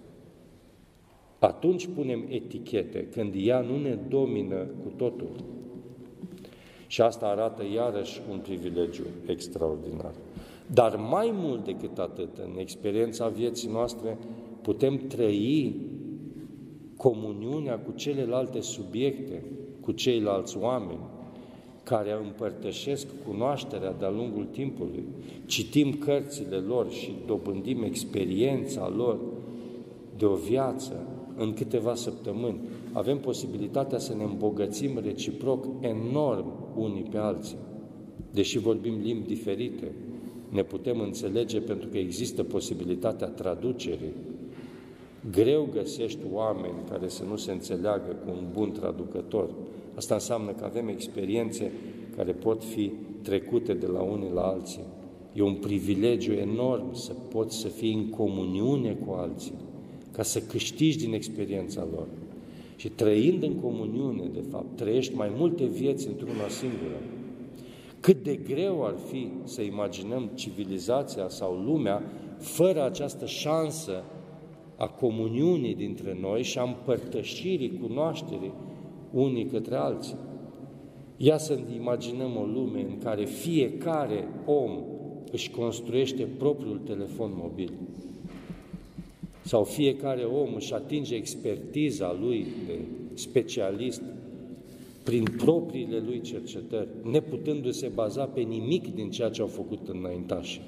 Atunci punem etichete, când ea nu ne domină cu totul. Și asta arată iarăși un privilegiu extraordinar. Dar mai mult decât atât, în experiența vieții noastre, putem trăi comuniunea cu celelalte subiecte, cu ceilalți oameni, care împărtășesc cunoașterea de-a lungul timpului. Citim cărțile lor și dobândim experiența lor de o viață în câteva săptămâni. Avem posibilitatea să ne îmbogățim reciproc enorm unii pe alții. Deși vorbim limbi diferite, ne putem înțelege pentru că există posibilitatea traducerii. Greu găsești oameni care să nu se înțeleagă cu un bun traducător. Asta înseamnă că avem experiențe care pot fi trecute de la unii la alții. E un privilegiu enorm să poți să fii în comuniune cu alții, ca să câștigi din experiența lor. Și trăind în comuniune, de fapt, trăiești mai multe vieți într-una singură. Cât de greu ar fi să imaginăm civilizația sau lumea fără această șansă a comuniunii dintre noi și a împărtășirii cunoașterii unii către alții. Ia să imaginăm o lume în care fiecare om își construiește propriul telefon mobil sau fiecare om își atinge expertiza lui de specialist prin propriile lui cercetări, neputându-se baza pe nimic din ceea ce au făcut înaintașii.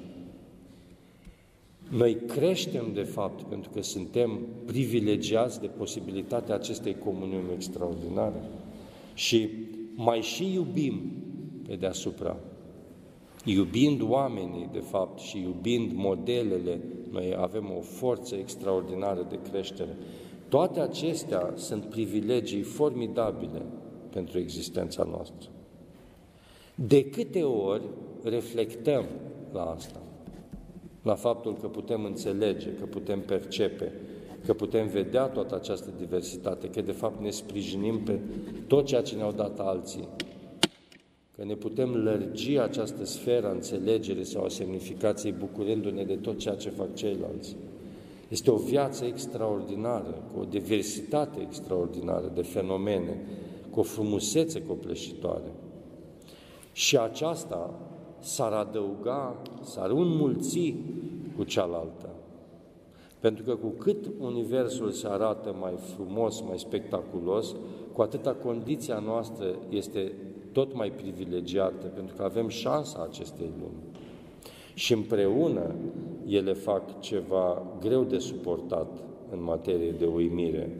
Noi creștem, de fapt, pentru că suntem privilegiați de posibilitatea acestei comuniuni extraordinare și mai și iubim pe deasupra. Iubind oamenii, de fapt, și iubind modelele, noi avem o forță extraordinară de creștere. Toate acestea sunt privilegii formidabile pentru existența noastră. De câte ori reflectăm la asta? La faptul că putem înțelege, că putem percepe, că putem vedea toată această diversitate, că de fapt ne sprijinim pe tot ceea ce ne-au dat alții, că ne putem lărgi această sferă a înțelegerii sau a semnificației bucurându-ne de tot ceea ce fac ceilalți. Este o viață extraordinară, cu o diversitate extraordinară de fenomene, cu o frumusețe copleșitoare. Și aceasta s-ar adăuga, s-ar înmulți cu cealaltă. Pentru că cu cât universul se arată mai frumos, mai spectaculos, cu atâta condiția noastră este tot mai privilegiată, pentru că avem șansa acestei lumi. Și împreună ele fac ceva greu de suportat în materie de uimire.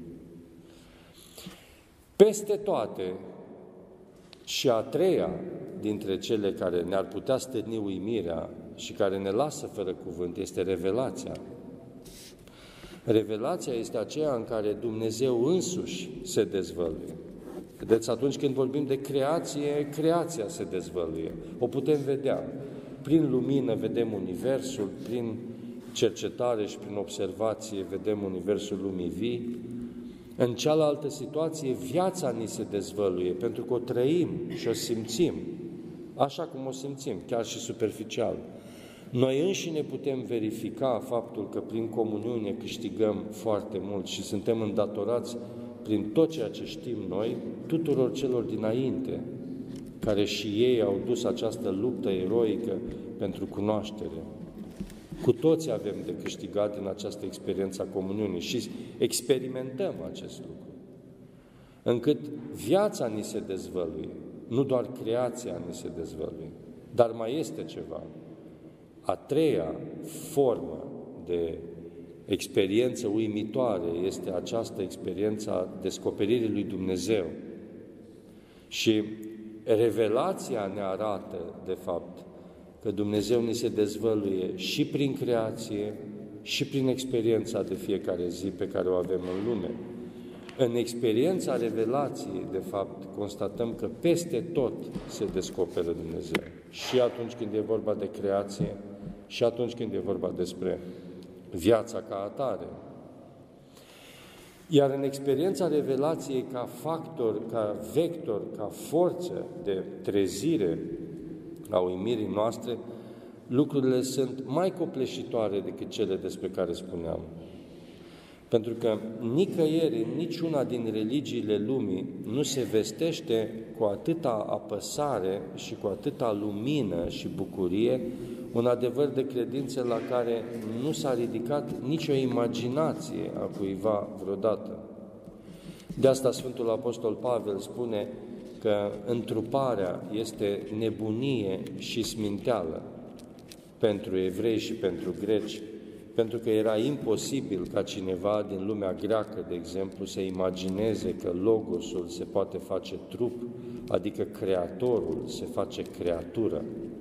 Peste toate, și a treia dintre cele care ne-ar putea stârni uimirea și care ne lasă fără cuvânt este revelația. Revelația este aceea în care Dumnezeu însuși se dezvăluie. Vedeți, atunci când vorbim de creație, creația se dezvăluie. O putem vedea. Prin lumină vedem Universul, prin cercetare și prin observație vedem Universul lumii vii. În cealaltă situație, viața ni se dezvăluie, pentru că o trăim și o simțim, așa cum o simțim, chiar și superficial. Noi înșine putem verifica faptul că prin comuniune câștigăm foarte mult și suntem îndatorați prin tot ceea ce știm noi, tuturor celor dinainte, care și ei au dus această luptă eroică pentru cunoaștere. Cu toți avem de câștigat din această experiență a comuniunii și experimentăm acest lucru, încât viața ni se dezvăluie, nu doar creația ni se dezvăluie, dar mai este ceva. A treia formă de experiență uimitoare este această experiență a descoperirii lui Dumnezeu. Și revelația ne arată, de fapt, că Dumnezeu ni se dezvăluie și prin creație, și prin experiența de fiecare zi pe care o avem în lume. În experiența revelației, de fapt, constatăm că peste tot se descoperă Dumnezeu. Și atunci când e vorba de creație, și atunci când e vorba despre viața ca atare. Iar în experiența revelației ca factor, ca vector, ca forță de trezire a uimirii noastre, lucrurile sunt mai copleșitoare decât cele despre care spuneam. Pentru că nicăieri, în niciuna din religiile lumii, nu se vestește cu atâta apăsare și cu atâta lumină și bucurie un adevăr de credință la care nu s-a ridicat nicio imaginație a cuiva vreodată. De asta Sfântul Apostol Pavel spune că întruparea este nebunie și sminteală pentru evrei și pentru greci, pentru că era imposibil ca cineva din lumea greacă, de exemplu, să imagineze că Logosul se poate face trup, adică Creatorul se face creatură.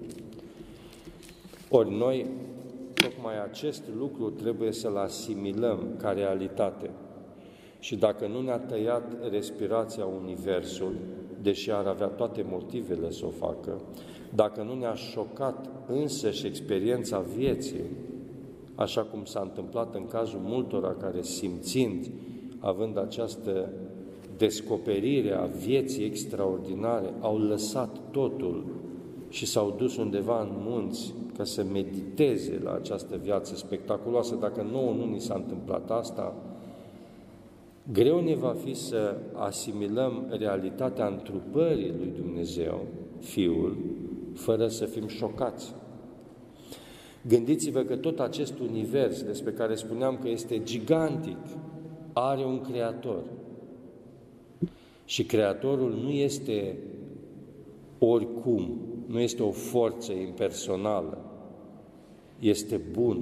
Ori noi, tocmai acest lucru trebuie să-l asimilăm ca realitate. Și dacă nu ne-a tăiat respirația Universul, deși ar avea toate motivele să o facă, dacă nu ne-a șocat însăși experiența vieții, așa cum s-a întâmplat în cazul multora care, simțind, având această descoperire a vieții extraordinare, au lăsat totul și s-au dus undeva în munți ca să mediteze la această viață spectaculoasă. Dacă nouă nu ni s-a întâmplat asta, greu ne va fi să asimilăm realitatea întrupării lui Dumnezeu, Fiul, fără să fim șocați. Gândiți-vă că tot acest univers, despre care spuneam că este gigantic, are un creator. Și creatorul nu este oricum, nu este o forță impersonală, este bun.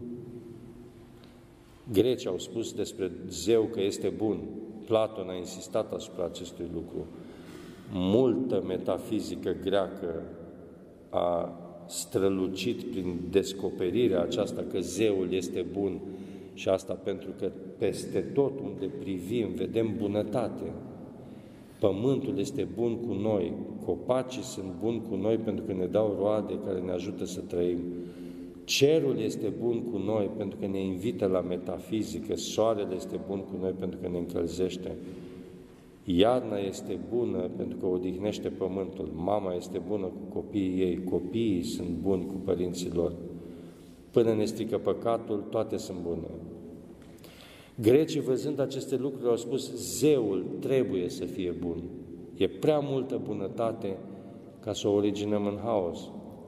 Grecii au spus despre Zeu că este bun. Platon a insistat asupra acestui lucru. Multă metafizică greacă a strălucit prin descoperirea aceasta că Zeul este bun și asta pentru că peste tot unde privim vedem bunătate. Pământul este bun cu noi, copacii sunt buni cu noi pentru că ne dau roade care ne ajută să trăim. Cerul este bun cu noi pentru că ne invită la metafizică, soarele este bun cu noi pentru că ne încălzește. Iarna este bună pentru că odihnește pământul, mama este bună cu copiii ei, copiii sunt buni cu părinții lor. Până ne strică păcatul, toate sunt bune. Grecii, văzând aceste lucruri, au spus, Zeul trebuie să fie bun. E prea multă bunătate ca să o originăm în haos.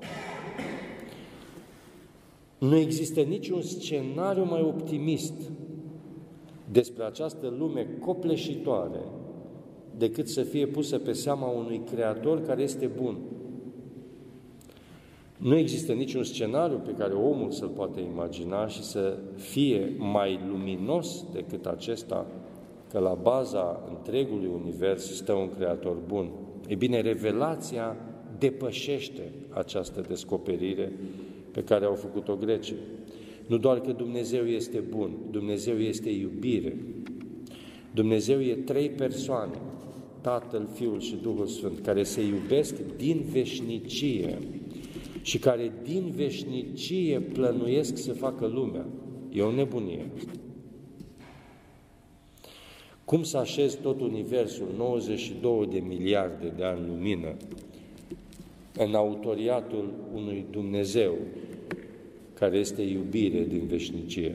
Nu există niciun scenariu mai optimist despre această lume copleșitoare decât să fie pusă pe seama unui creator care este bun. Nu există niciun scenariu pe care omul să-l poate imagina și să fie mai luminos decât acesta, că la baza întregului univers stă un creator bun. E bine, revelația depășește această descoperire pe care au făcut-o grecii. Nu doar că Dumnezeu este bun, Dumnezeu este iubire. Dumnezeu e trei persoane, Tatăl, Fiul și Duhul Sfânt, care se iubesc din veșnicie și care din veșnicie plănuiesc să facă lumea. E o nebunie. Cum să așezi tot universul, 92 de miliarde de ani lumină, în autoriatul unui Dumnezeu care este iubire din veșnicie?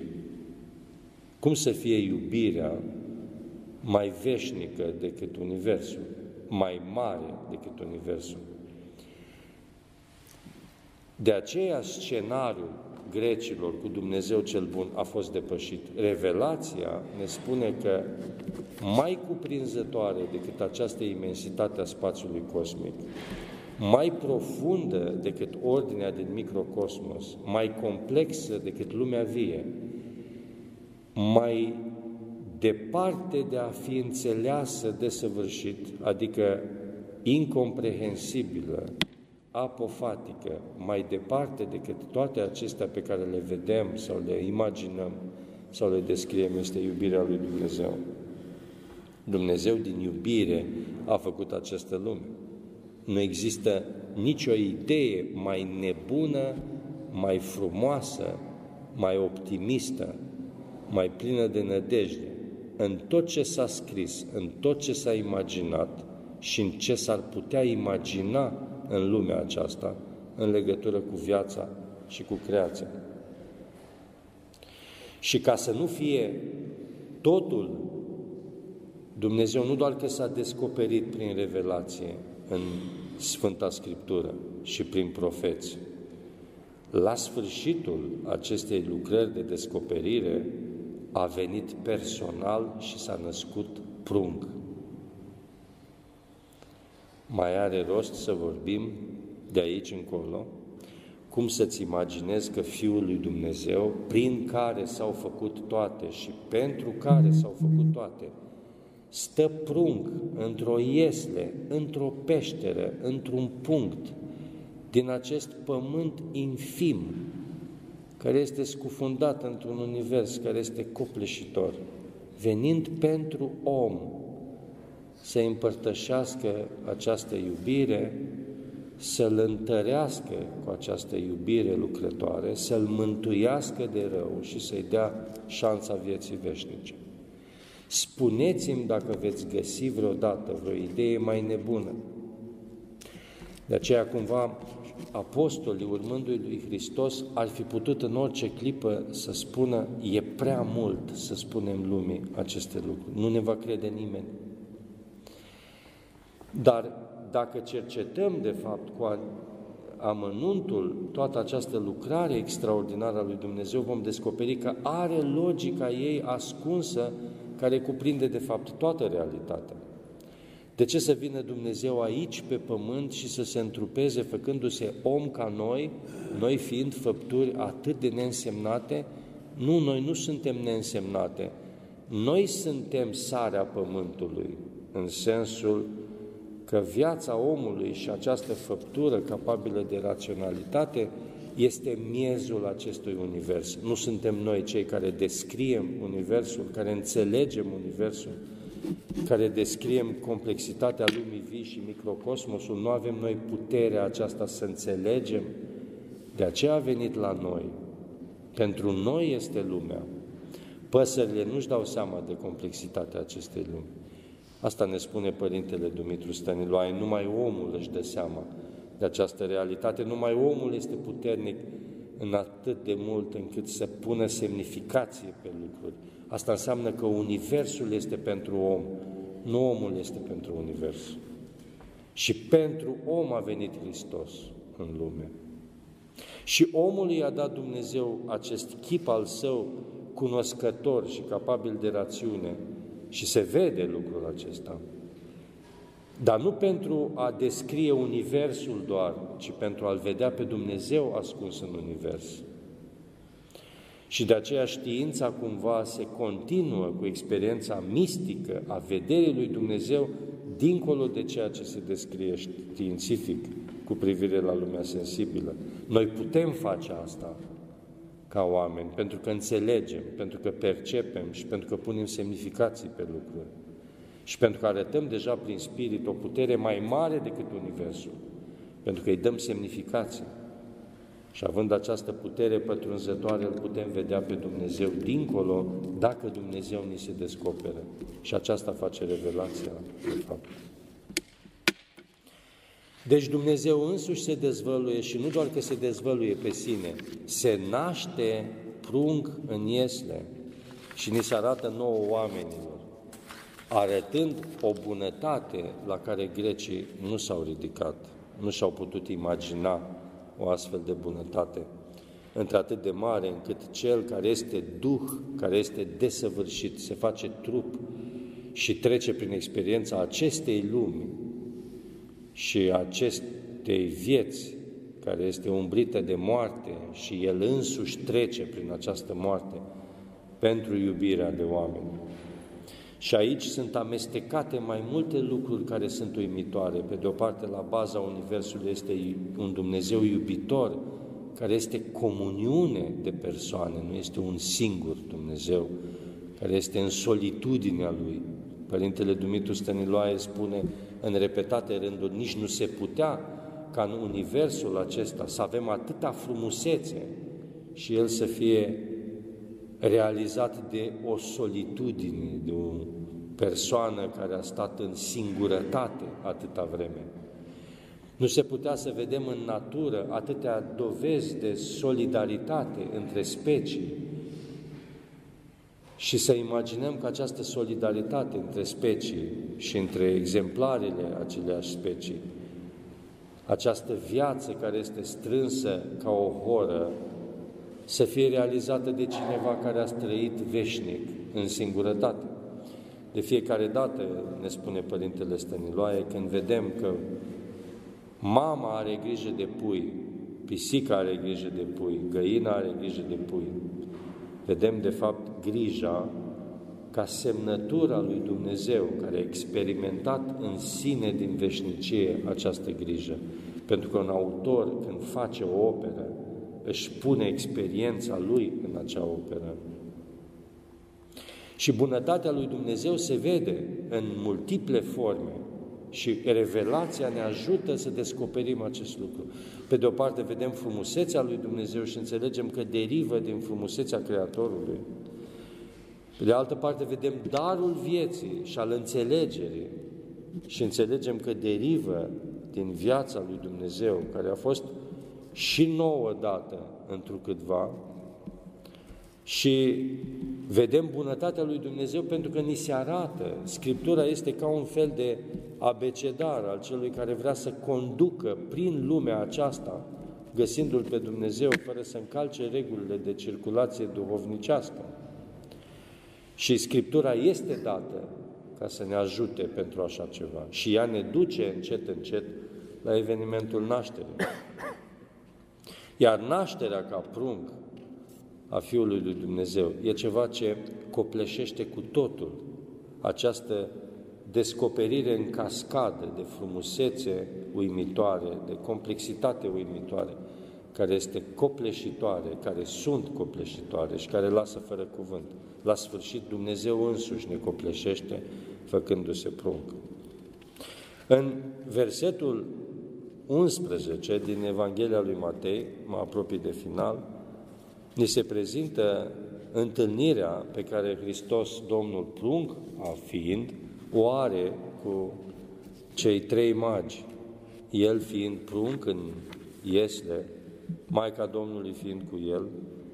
Cum să fie iubirea mai veșnică decât universul? mai mare decât Universul. De aceea scenariul grecilor cu Dumnezeu cel bun a fost depășit. Revelația ne spune că mai cuprinzătoare decât această imensitate a spațiului cosmic, mai profundă decât ordinea din microcosmos, mai complexă decât lumea vie, mai departe de a fi înțeleasă desăvârșit, adică incomprehensibilă, apofatică, mai departe decât toate acestea pe care le vedem sau le imaginăm sau le descriem, este iubirea lui Dumnezeu. Dumnezeu din iubire a făcut această lume. Nu există nicio idee mai nebună, mai frumoasă, mai optimistă, mai plină de nădejde în tot ce s-a scris, în tot ce s-a imaginat și în ce s-ar putea imagina în lumea aceasta, în legătură cu viața și cu creația. Și ca să nu fie totul, Dumnezeu nu doar că s-a descoperit prin revelație în Sfânta Scriptură și prin profeți, la sfârșitul acestei lucrări de descoperire a venit personal și s-a născut prunc. Mai are rost să vorbim de aici încolo cum să-ți imaginezi că Fiul lui Dumnezeu, prin care s-au făcut toate și pentru care s-au făcut toate, stă prunc într-o iesle, într-o peșteră, într-un punct din acest pământ infim, care este scufundat într-un univers care este copleșitor, venind pentru om să împărtășească această iubire, să-l întărească cu această iubire lucrătoare, să-l mântuiască de rău și să-i dea șansa vieții veșnice. Spuneți-mi dacă veți găsi vreodată vreo idee mai nebună. De aceea, cumva, apostolii, urmându-i lui Hristos, ar fi putut în orice clipă să spună: e prea mult să spunem lumii aceste lucruri, nu ne va crede nimeni. Dar dacă cercetăm, de fapt, cu amănuntul toată această lucrare extraordinară a lui Dumnezeu, vom descoperi că are logica ei ascunsă, care cuprinde, de fapt, toată realitatea. De ce să vină Dumnezeu aici pe pământ și să se întrupeze făcându-se om ca noi, noi fiind făpturi atât de neînsemnate? Nu, noi nu suntem neînsemnate. Noi suntem sarea pământului, în sensul că viața omului și această făptură capabilă de raționalitate este miezul acestui univers. Nu suntem noi cei care descriem universul, care înțelegem universul, care descriem complexitatea lumii vii și microcosmosul. Nu avem noi puterea aceasta să înțelegem. De aceea a venit la noi. Pentru noi este lumea. Păsările nu-și dau seama de complexitatea acestei lumi. Asta ne spune Părintele Dumitru Stăniloae, numai omul își dă seama de această realitate, numai omul este puternic în atât de mult încât să pună semnificație pe lucruri. Asta înseamnă că universul este pentru om, nu omul este pentru univers. Și pentru om a venit Hristos în lume. Și omului a dat Dumnezeu acest chip al său cunoscător și capabil de rațiune, și se vede lucrul acesta. Dar nu pentru a descrie universul doar, ci pentru a-L vedea pe Dumnezeu ascuns în univers. Și de aceea știința cumva se continuă cu experiența mistică a vederii lui Dumnezeu dincolo de ceea ce se descrie științific cu privire la lumea sensibilă. Noi putem face asta ca oameni, pentru că înțelegem, pentru că percepem și pentru că punem semnificații pe lucruri. Și pentru că arătăm deja prin spirit o putere mai mare decât universul, pentru că îi dăm semnificații. Și având această putere pătrunzătoare, îl putem vedea pe Dumnezeu dincolo, dacă Dumnezeu ni se descoperă. Și aceasta face revelația, de fapt. Deci Dumnezeu însuși se dezvăluie și nu doar că se dezvăluie pe sine, se naște prunc în iesle și ni se arată nouă oamenilor. arătând o bunătate la care grecii nu s-au ridicat, nu și-au putut imagina o astfel de bunătate, într-atât de mare încât Cel care este Duh, care este desăvârșit, se face trup și trece prin experiența acestei lumi și acestei vieți, care este umbrită de moarte și El însuși trece prin această moarte pentru iubirea de oameni. Și aici sunt amestecate mai multe lucruri care sunt uimitoare. Pe de o parte, la baza Universului este un Dumnezeu iubitor, care este comuniune de persoane, nu este un singur Dumnezeu, care este în solitudinea Lui. Părintele Dumitru Stăniloae spune în repetate rânduri, nici nu se putea ca în universul acesta să avem atâta frumusețe și el să fie realizat de o solitudine, de o persoană care a stat în singurătate atâta vreme. Nu se putea să vedem în natură atâtea dovezi de solidaritate între specii și să imaginăm că această solidaritate între specii și între exemplarele aceleași specii, această viață care este strânsă ca o horă, să fie realizată de cineva care a trăit veșnic în singurătate. De fiecare dată, ne spune Părintele Stăniloae, când vedem că mama are grijă de pui, pisica are grijă de pui, găina are grijă de pui, vedem de fapt grija ca semnătura lui Dumnezeu, care a experimentat în sine din veșnicie această grijă. Pentru că un autor, când face o operă, își pune experiența lui în acea operă. Și bunătatea lui Dumnezeu se vede în multiple forme și revelația ne ajută să descoperim acest lucru. Pe de o parte vedem frumusețea lui Dumnezeu și înțelegem că derivă din frumusețea Creatorului. Pe de altă parte vedem darul vieții și al înțelegerii și înțelegem că derivă din viața lui Dumnezeu, care a fost și nouă dată întrucâtva, și vedem bunătatea lui Dumnezeu pentru că ni se arată. Scriptura este ca un fel de abecedar al celui care vrea să conducă prin lumea aceasta, găsindu-L pe Dumnezeu fără să încalce regulile de circulație duhovnicească. Și Scriptura este dată ca să ne ajute pentru așa ceva. Și ea ne duce încet, încet la evenimentul nașterii. Iar nașterea ca prunc a Fiului lui Dumnezeu e ceva ce copleșește cu totul această descoperire în cascadă de frumusețe uimitoare, de complexitate uimitoare, care este copleșitoare, care sunt copleșitoare și care lasă fără cuvânt. La sfârșit, Dumnezeu însuși ne copleșește, făcându-se prunc. În versetul 11 din Evanghelia lui Matei, mă apropii de final, ni se prezintă întâlnirea pe care Hristos, Domnul prunc, fiind, o are cu cei 3 magi, el fiind prunc în iesle, Maica Domnului fiind cu el.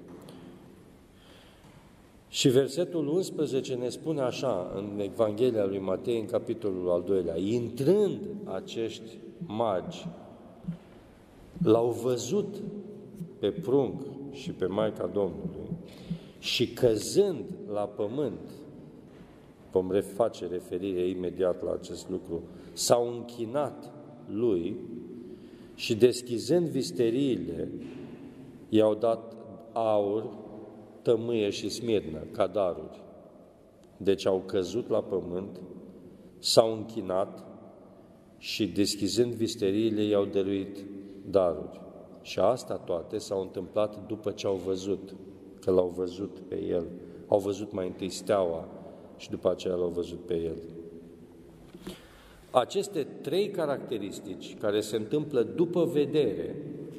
Și versetul 11 ne spune așa, în Evanghelia lui Matei, în capitolul al 2-lea, intrând acești magi, l-au văzut pe prunc și pe Maica Domnului și căzând la pământ, vom face referire imediat la acest lucru, s-au închinat lui și deschizând visteriile, i-au dat aur, tămâie și smirnă, ca daruri. Deci au căzut la pământ, s-au închinat și deschizând visteriile i-au dăruit daruri. Și asta toate s-au întâmplat după ce au văzut, că l-au văzut pe el. Au văzut mai întâi steaua și după aceea l-au văzut pe el. Aceste 3 caracteristici care se întâmplă după vedere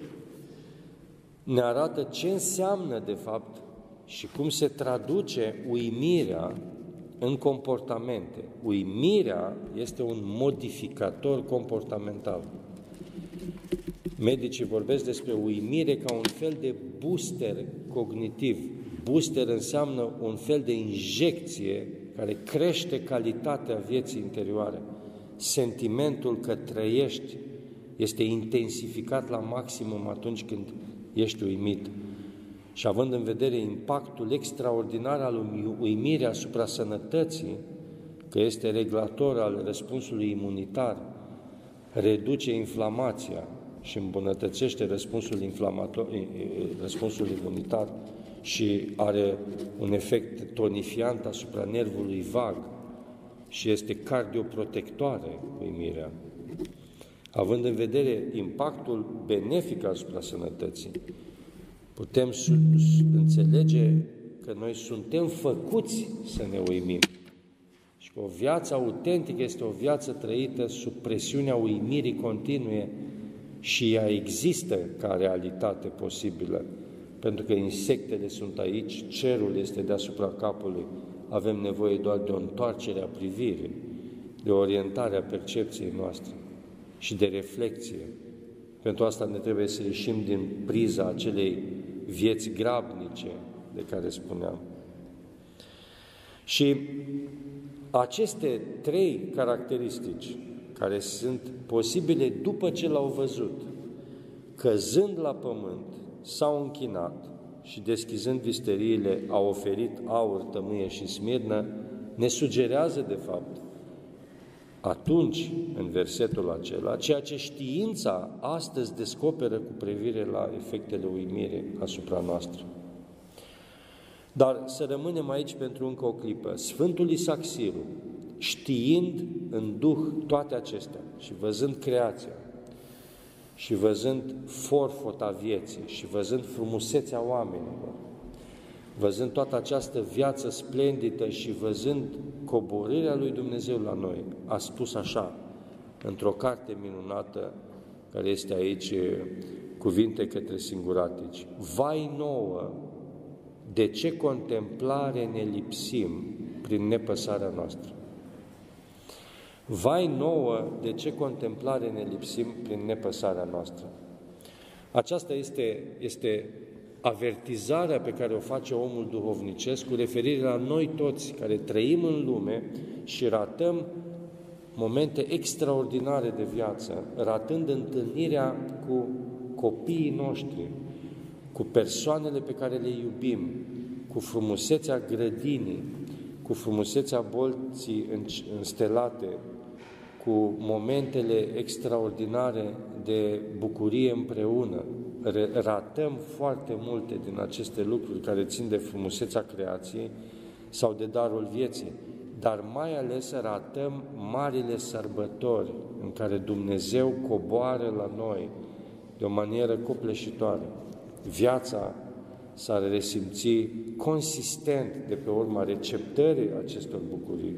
ne arată ce înseamnă de fapt și cum se traduce uimirea în comportamente. Uimirea este un modificator comportamental. Medicii vorbesc despre uimire ca un fel de booster cognitiv. Booster înseamnă un fel de injecție care crește calitatea vieții interioare. Sentimentul că trăiești este intensificat la maximum atunci când ești uimit. Și având în vedere impactul extraordinar al uimirii asupra sănătății, că este regulator al răspunsului imunitar, reduce inflamația și îmbunătățește răspunsul imunitar și are un efect tonifiant asupra nervului vag și este cardioprotectoare uimirea. Având în vedere impactul benefic asupra sănătății, putem înțelege că noi suntem făcuți să ne uimim și că o viață autentică este o viață trăită sub presiunea uimirii continue și ea există ca realitate posibilă, pentru că insectele sunt aici, cerul este deasupra capului, avem nevoie doar de o întoarcere a privirii, de o orientare a percepției noastre și de reflexie. Pentru asta ne trebuie să ieșim din priza acelei vieți grabnice de care spuneam. Și aceste trei caracteristici care sunt posibile după ce l-au văzut, căzând la pământ, s-au închinat și deschizând visteriile au oferit aur, tămâie și smirnă, ne sugerează de fapt atunci, în versetul acela, ceea ce știința astăzi descoperă cu privire la efectele uimirii asupra noastră. Dar să rămânem aici pentru încă o clipă. Sfântul Isaac Siru, știind în Duh toate acestea și văzând creația, și văzând forfota vieții, și văzând frumusețea oamenilor, văzând toată această viață splendidă și văzând coborârea lui Dumnezeu la noi, a spus așa, într-o carte minunată, care este aici, Cuvinte către singuratici: vai nouă, de ce contemplare ne lipsim prin nepăsarea noastră? Vai nouă, de ce contemplare ne lipsim prin nepăsarea noastră? Aceasta este avertizarea pe care o face omul duhovnicesc cu referire la noi toți care trăim în lume și ratăm momente extraordinare de viață, ratând întâlnirea cu copiii noștri, cu persoanele pe care le iubim, cu frumusețea grădinii, cu frumusețea bolții înstelate, cu momentele extraordinare de bucurie împreună. Ratăm foarte multe din aceste lucruri care țin de frumusețea creației sau de darul vieții, dar mai ales ratăm marile sărbători în care Dumnezeu coboară la noi de o manieră copleșitoare. Viața s-ar resimți consistent de pe urma receptării acestor bucurii.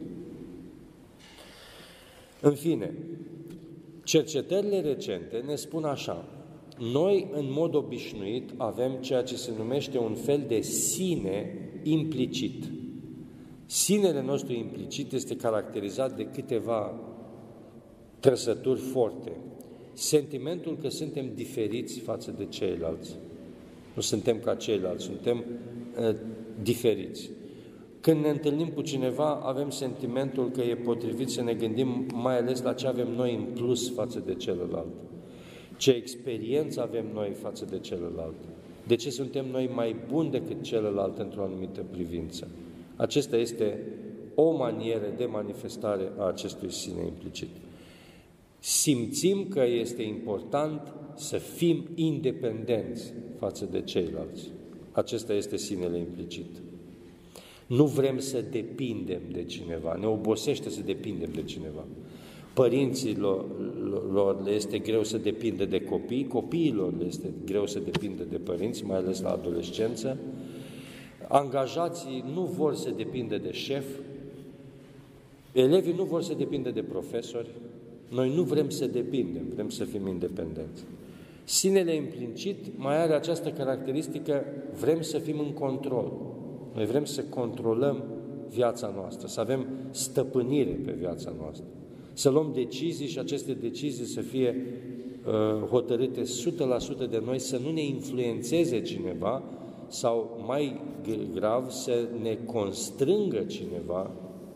În fine, cercetările recente ne spun așa: noi, în mod obișnuit, avem ceea ce se numește un fel de sine implicit. Sinele nostru implicit este caracterizat de câteva trăsături forte. Sentimentul că suntem diferiți față de ceilalți. Nu suntem ca ceilalți, suntem diferiți. Când ne întâlnim cu cineva, avem sentimentul că e potrivit să ne gândim mai ales la ce avem noi în plus față de celălalt. Ce experiență avem noi față de celălalt. De ce suntem noi mai buni decât celălalt într-o anumită privință. Acesta este o manieră de manifestare a acestui sine implicit. Simțim că este important să fim independenți față de ceilalți. Acesta este sinele implicit. Nu vrem să depindem de cineva, ne obosește să depindem de cineva. Părinților le este greu să depindă de copii, copiilor le este greu să depindă de părinți, mai ales la adolescență. Angajații nu vor să depindă de șef, elevii nu vor să depindă de profesori. Noi nu vrem să depindem, vrem să fim independenți. Sinele implicit mai are această caracteristică, vrem să fim în control. Noi vrem să controlăm viața noastră, să avem stăpânire pe viața noastră, să luăm decizii și aceste decizii să fie hotărâte 100% de noi, să nu ne influențeze cineva sau, mai grav, să ne constrângă cineva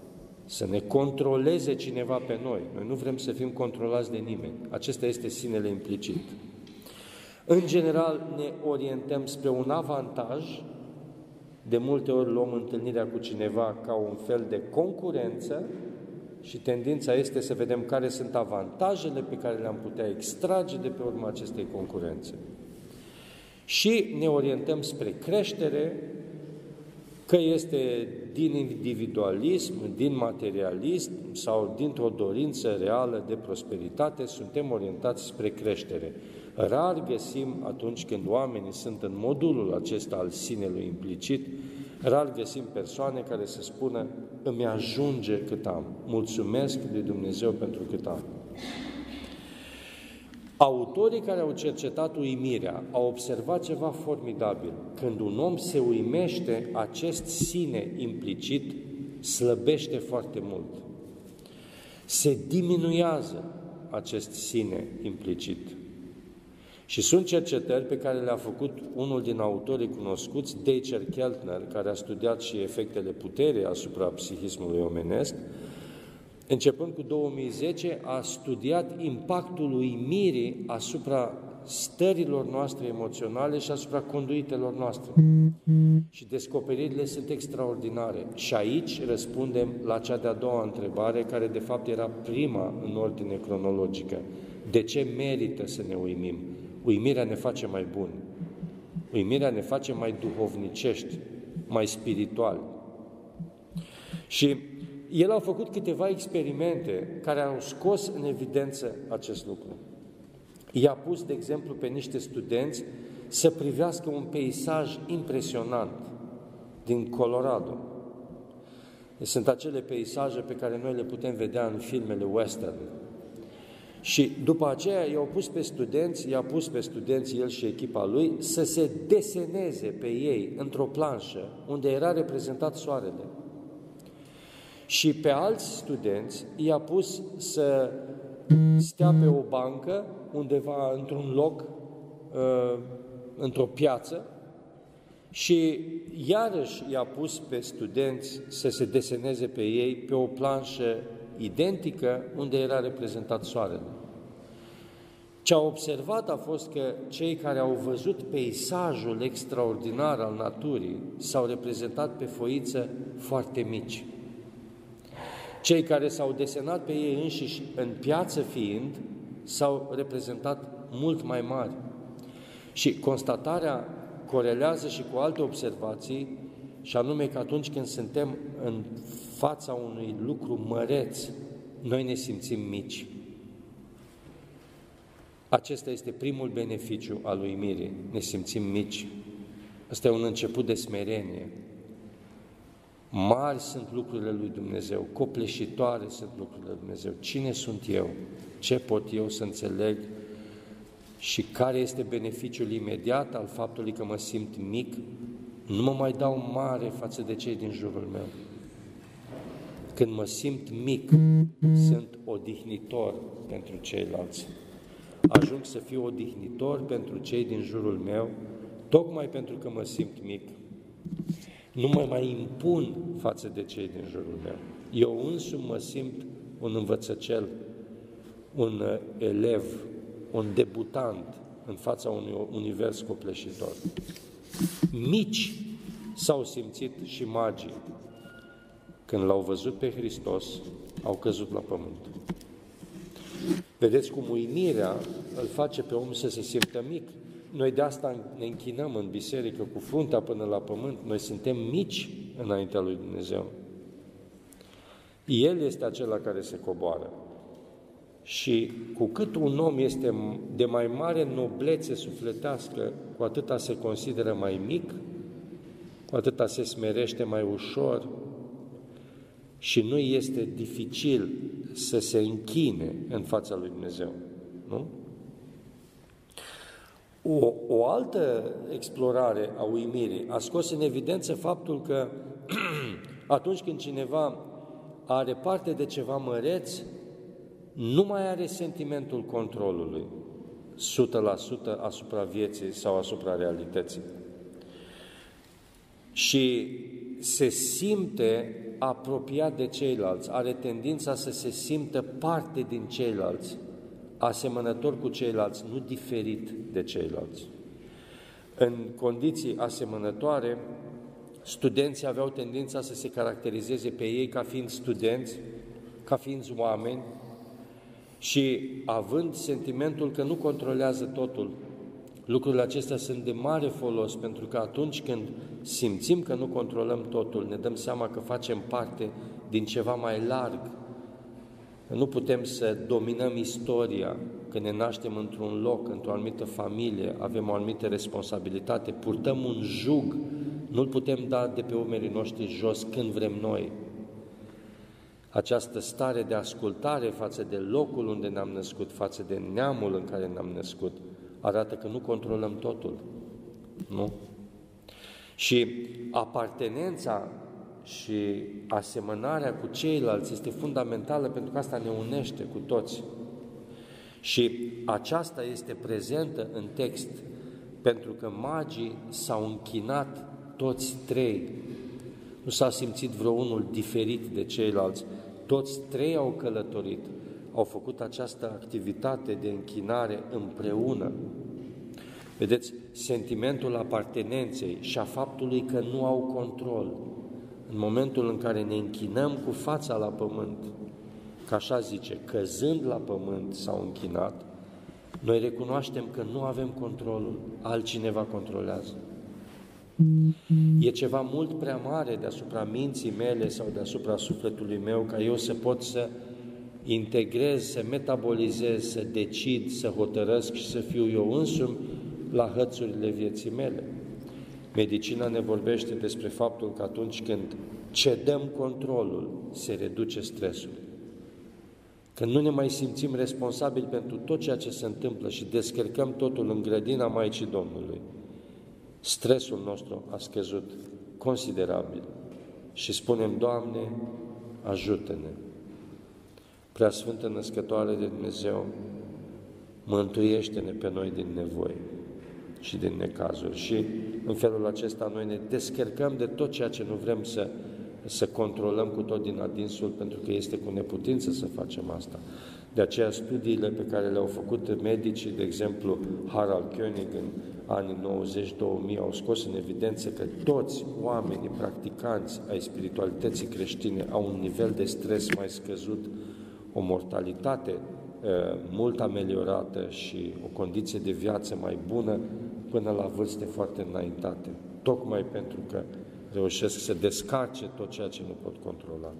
să ne controleze cineva pe noi. Noi nu vrem să fim controlați de nimeni. Acesta este sinele implicit. În general ne orientăm spre un avantaj, de multe ori luăm întâlnirea cu cineva ca un fel de concurență și tendința este să vedem care sunt avantajele pe care le-am putea extrage de pe urma acestei concurențe. Și ne orientăm spre creștere, că este din individualism, din materialism sau dintr-o dorință reală de prosperitate, suntem orientați spre creștere. Rar găsim, atunci când oamenii sunt în modulul acesta al sinelui implicit, rar găsim persoane care să spună: îmi ajunge cât am, mulțumesc lui Dumnezeu pentru cât am. Autorii care au cercetat uimirea au observat ceva formidabil. Când un om se uimește, acest sine implicit slăbește foarte mult. Se diminuează acest sine implicit. Și sunt cercetări pe care le-a făcut unul din autorii cunoscuți, Dacher Keltner, care a studiat și efectele puterii asupra psihismului omenesc. Începând cu 2010, a studiat impactul uimirii asupra stărilor noastre emoționale și asupra conduitelor noastre. Și descoperirile sunt extraordinare. Și aici răspundem la cea de-a doua întrebare, care de fapt era prima în ordine cronologică. De ce merită să ne uimim? Uimirea ne face mai buni. Uimirea ne face mai duhovnicești, mai spirituali. Și el a făcut câteva experimente care au scos în evidență acest lucru. I-a pus, de exemplu, pe niște studenți să privească un peisaj impresionant din Colorado. Sunt acele peisaje pe care noi le putem vedea în filmele western. Și după aceea i-a pus pe studenți, el și echipa lui, să se deseneze pe ei într-o planșă unde era reprezentat soarele. Și pe alți studenți i-a pus să stea pe o bancă undeva într-un loc, într-o piață, și iarăși i-a pus pe studenți să se deseneze pe ei pe o planșă identică unde era reprezentat soarele. Ce a observat a fost că cei care au văzut peisajul extraordinar al naturii s-au reprezentat pe foiță foarte mici. Cei care s-au desenat pe ei înșiși în piață fiind, s-au reprezentat mult mai mari. Și constatarea corelează și cu alte observații, și anume că atunci când suntem în fața unui lucru măreț, noi ne simțim mici. Acesta este primul beneficiu al uimirii, ne simțim mici. Ăsta e un început de smerenie. Mari sunt lucrurile lui Dumnezeu, copleșitoare sunt lucrurile lui Dumnezeu. Cine sunt eu? Ce pot eu să înțeleg? Și care este beneficiul imediat al faptului că mă simt mic? Nu mă mai dau mare față de cei din jurul meu. Când mă simt mic, sunt odihnitor pentru ceilalți. Ajung să fiu odihnitor pentru cei din jurul meu, tocmai pentru că mă simt mic. Nu mă mai impun față de cei din jurul meu. Eu însumi mă simt un învățăcel, un elev, un debutant în fața unui univers copleșitor. Mici s-au simțit și magii. Când l-au văzut pe Hristos, au căzut la pământ. Vedeți cum uimirea îl face pe om să se simtă mic. Noi de asta ne închinăm în biserică cu fruntea până la pământ. Noi suntem mici înaintea lui Dumnezeu. El este acela care se coboară. Și cu cât un om este de mai mare noblețe sufletească, cu atâta se consideră mai mic, cu atâta se smerește mai ușor și nu este dificil să se închine în fața lui Dumnezeu. Nu? O altă explorare a uimirii a scos în evidență faptul că atunci când cineva are parte de ceva măreț, nu mai are sentimentul controlului 100% asupra vieții sau asupra realității. Și se simte apropiat de ceilalți, are tendința să se simtă parte din ceilalți, asemănător cu ceilalți, nu diferit de ceilalți. În condiții asemănătoare, studenții aveau tendința să se caracterizeze pe ei ca fiind studenți, ca fiind oameni și având sentimentul că nu controlează totul. Lucrurile acestea sunt de mare folos, pentru că atunci când simțim că nu controlăm totul, ne dăm seama că facem parte din ceva mai larg. Nu putem să dominăm istoria, că ne naștem într-un loc, într-o anumită familie, avem o anumită responsabilitate, purtăm un jug, nu-l putem da de pe umerii noștri jos când vrem noi. Această stare de ascultare față de locul unde ne-am născut, față de neamul în care ne-am născut, arată că nu controlăm totul, nu? Și apartenența și asemănarea cu ceilalți este fundamentală, pentru că asta ne unește cu toți. Și aceasta este prezentă în text, pentru că magii s-au închinat toți trei. Nu s-a simțit vreunul diferit de ceilalți. Toți trei au călătorit, au făcut această activitate de închinare împreună. Vedeți, sentimentul apartenenței și a faptului că nu au control. În momentul în care ne închinăm cu fața la pământ, că așa zice, căzând la pământ s-au închinat, noi recunoaștem că nu avem controlul, altcineva controlează. E ceva mult prea mare deasupra minții mele sau deasupra sufletului meu ca eu să pot să integrez, să metabolizez, să decid, să hotărăsc și să fiu eu însumi la hățurile vieții mele. Medicina ne vorbește despre faptul că atunci când cedăm controlul, se reduce stresul. Când nu ne mai simțim responsabili pentru tot ceea ce se întâmplă și descărcăm totul în grădina Maicii Domnului, stresul nostru a scăzut considerabil și spunem, Doamne, ajută-ne! Preasfântă Născătoare de Dumnezeu, mântuiește-ne pe noi din nevoi și din necazuri. Și în felul acesta noi ne descărcăm de tot ceea ce nu vrem să controlăm cu tot din adinsul, pentru că este cu neputință să facem asta. De aceea studiile pe care le-au făcut medicii, de exemplu Harald König în anii 90-2000, au scos în evidență că toți oamenii practicanți ai spiritualității creștine au un nivel de stres mai scăzut, o mortalitate mult ameliorată și o condiție de viață mai bună până la vârste foarte înaintate, tocmai pentru că reușesc să descarce tot ceea ce nu pot controla.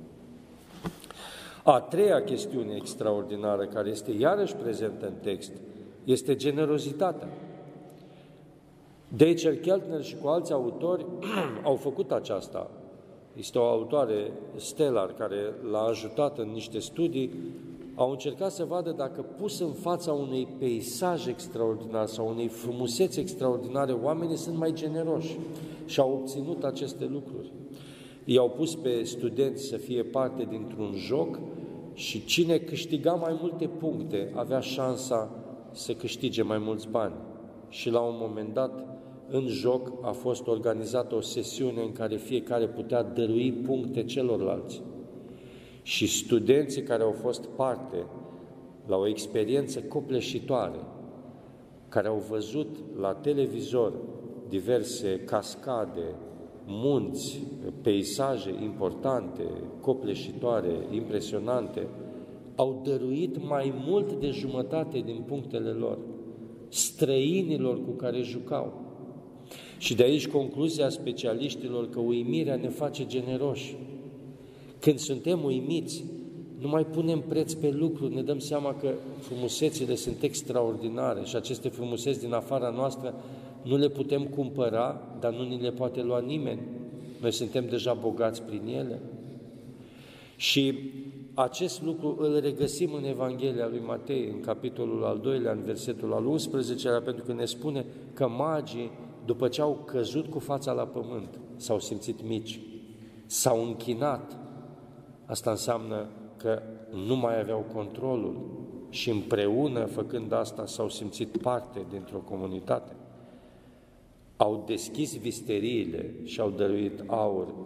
A treia chestiune extraordinară, care este iarăși prezentă în text, este generozitatea. Deicher Keltner și cu alți autori au făcut aceasta. Este o autoare stellar care l-a ajutat în niște studii, au încercat să vadă dacă pus în fața unui peisaj extraordinar sau unei frumuseți extraordinare, oamenii sunt mai generoși și au obținut aceste lucruri. I-au pus pe studenți să fie parte dintr-un joc și cine câștiga mai multe puncte avea șansa să câștige mai mulți bani. Și la un moment dat, în joc, a fost organizată o sesiune în care fiecare putea dărui puncte celorlalți. Și studenții care au fost parte la o experiență copleșitoare, care au văzut la televizor diverse cascade, munți, peisaje importante, copleșitoare, impresionante, au dăruit mai mult de jumătate din punctele lor străinilor cu care jucau. Și de aici concluzia specialiștilor că uimirea ne face generoși. Când suntem uimiți, nu mai punem preț pe lucruri, ne dăm seama că frumusețile sunt extraordinare și aceste frumuseți din afara noastră nu le putem cumpăra, dar nu ni le poate lua nimeni. Noi suntem deja bogați prin ele. Și acest lucru îl regăsim în Evanghelia lui Matei, în capitolul al 2-lea, în versetul al 11-lea, pentru că ne spune că magii, după ce au căzut cu fața la pământ, s-au simțit mici, s-au închinat. Asta înseamnă că nu mai aveau controlul și împreună, făcând asta, s-au simțit parte dintr-o comunitate. Au deschis visteriile și au dăruit aur,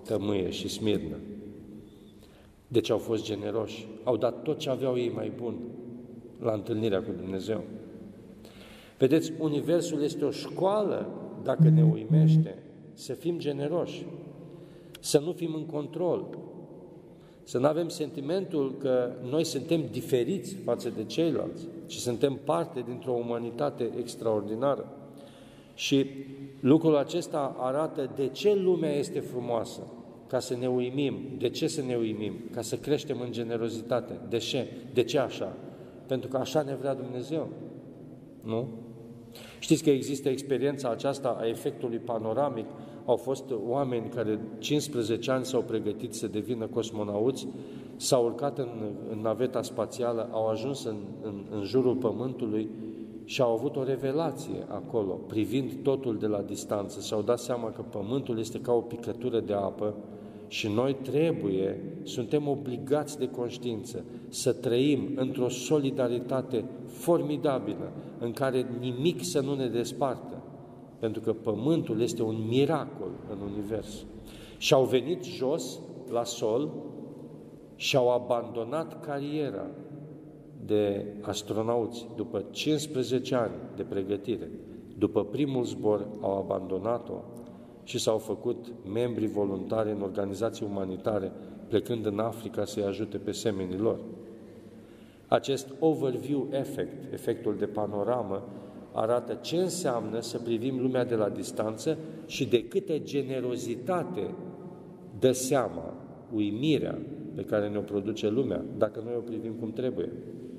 Tămâie și Smirnă. Deci au fost generoși, au dat tot ce aveau ei mai bun la întâlnirea cu Dumnezeu. Vedeți, universul este o școală, dacă ne uimește, să fim generoși, să nu fim în control, să nu avem sentimentul că noi suntem diferiți față de ceilalți, ci suntem parte dintr-o umanitate extraordinară. Și lucrul acesta arată de ce lumea este frumoasă, ca să ne uimim. De ce să ne uimim? Ca să creștem în generozitate. De ce? De ce așa? Pentru că așa ne vrea Dumnezeu. Nu? Știți că există experiența aceasta a efectului panoramic. Au fost oameni care 15 ani s-au pregătit să devină cosmonauți, s-au urcat în naveta spațială, au ajuns în jurul Pământului și au avut o revelație acolo, privind totul de la distanță. Și-au dat seama că Pământul este ca o picătură de apă și noi suntem obligați de conștiință să trăim într-o solidaritate formidabilă, în care nimic să nu ne despartă, pentru că Pământul este un miracol în univers. Și au venit jos, la sol, și au abandonat cariera de astronauți. După 15 ani de pregătire, după primul zbor, au abandonat-o și s-au făcut membri voluntari în organizații umanitare, plecând în Africa să-i ajute pe semenii lor. Acest overview effect, efectul de panoramă, arată ce înseamnă să privim lumea de la distanță și de câtă generozitate dă seama, uimirea pe care ne-o produce lumea, dacă noi o privim cum trebuie.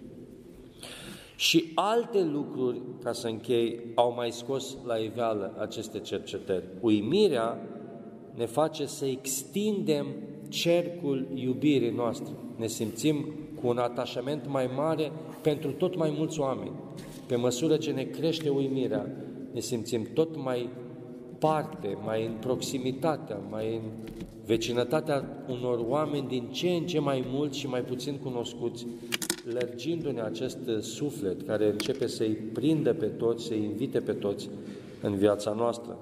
Și alte lucruri, ca să închei, au mai scos la iveală aceste cercetări. Uimirea ne face să extindem cercul iubirii noastre. Ne simțim cu un atașament mai mare pentru tot mai mulți oameni. Pe măsură ce ne crește uimirea, ne simțim tot mai parte, mai în proximitatea, mai în vecinătatea unor oameni din ce în ce mai mulți și mai puțin cunoscuți, lărgindu-ne acest suflet care începe să-i prindă pe toți, să-i invite pe toți în viața noastră.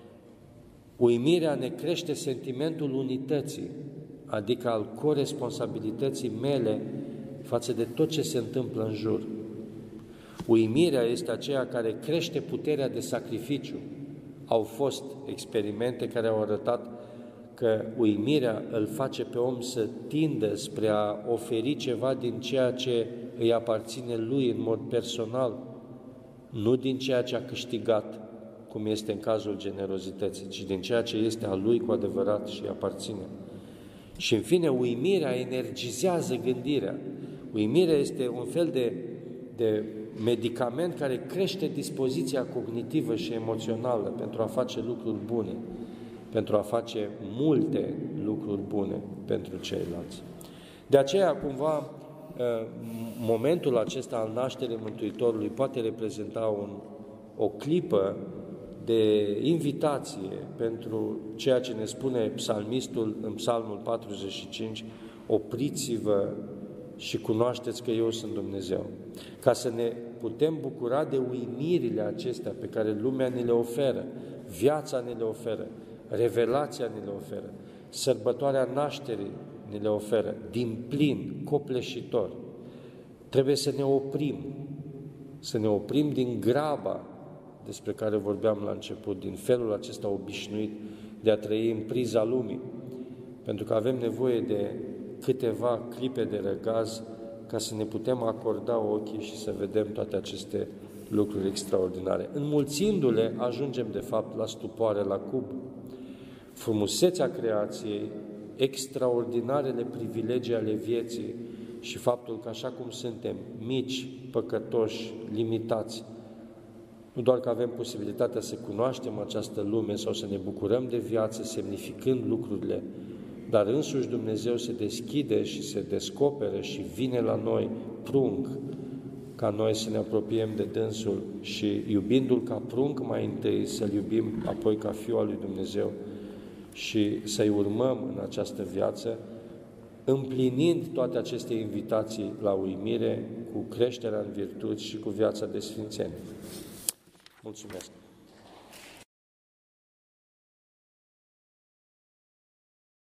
Uimirea ne crește sentimentul unității, adică al coresponsabilității mele față de tot ce se întâmplă în jur. Uimirea este aceea care crește puterea de sacrificiu. Au fost experimente care au arătat că uimirea îl face pe om să tindă spre a oferi ceva din ceea ce îi aparține lui în mod personal, nu din ceea ce a câștigat, cum este în cazul generozității, ci din ceea ce este a lui cu adevărat și îi aparține. Și în fine, uimirea energizează gândirea. Uimirea este un fel de medicament care crește dispoziția cognitivă și emoțională pentru a face lucruri bune, pentru a face multe lucruri bune pentru ceilalți. De aceea, cumva, momentul acesta al nașterii Mântuitorului poate reprezenta o clipă de invitație pentru ceea ce ne spune psalmistul în Psalmul 45, opriți-vă și cunoașteți că eu sunt Dumnezeu, ca să ne putem bucura de uimirile acestea pe care lumea ne le oferă, viața ne le oferă, revelația ne le oferă, sărbătoarea nașterii ne le oferă, din plin, copleșitor. Trebuie să ne oprim din graba despre care vorbeam la început, din felul acesta obișnuit de a trăi în priza lumii, pentru că avem nevoie de câteva clipe de răgaz ca să ne putem acorda ochii și să vedem toate aceste lucruri extraordinare. Înmulțindu-le, ajungem de fapt la stupoare, la cub. Frumusețea creației, extraordinarele privilegii ale vieții și faptul că așa cum suntem mici, păcătoși, limitați, nu doar că avem posibilitatea să cunoaștem această lume sau să ne bucurăm de viață, semnificând lucrurile, dar însuși Dumnezeu se deschide și se descoperă și vine la noi prunc, ca noi să ne apropiem de dânsul și iubindu-L ca prunc mai întâi, să-L iubim apoi ca Fiul al lui Dumnezeu și să-i urmăm în această viață, împlinind toate aceste invitații la uimire cu creșterea în virtuți și cu viața de sfințenie. Mulțumesc!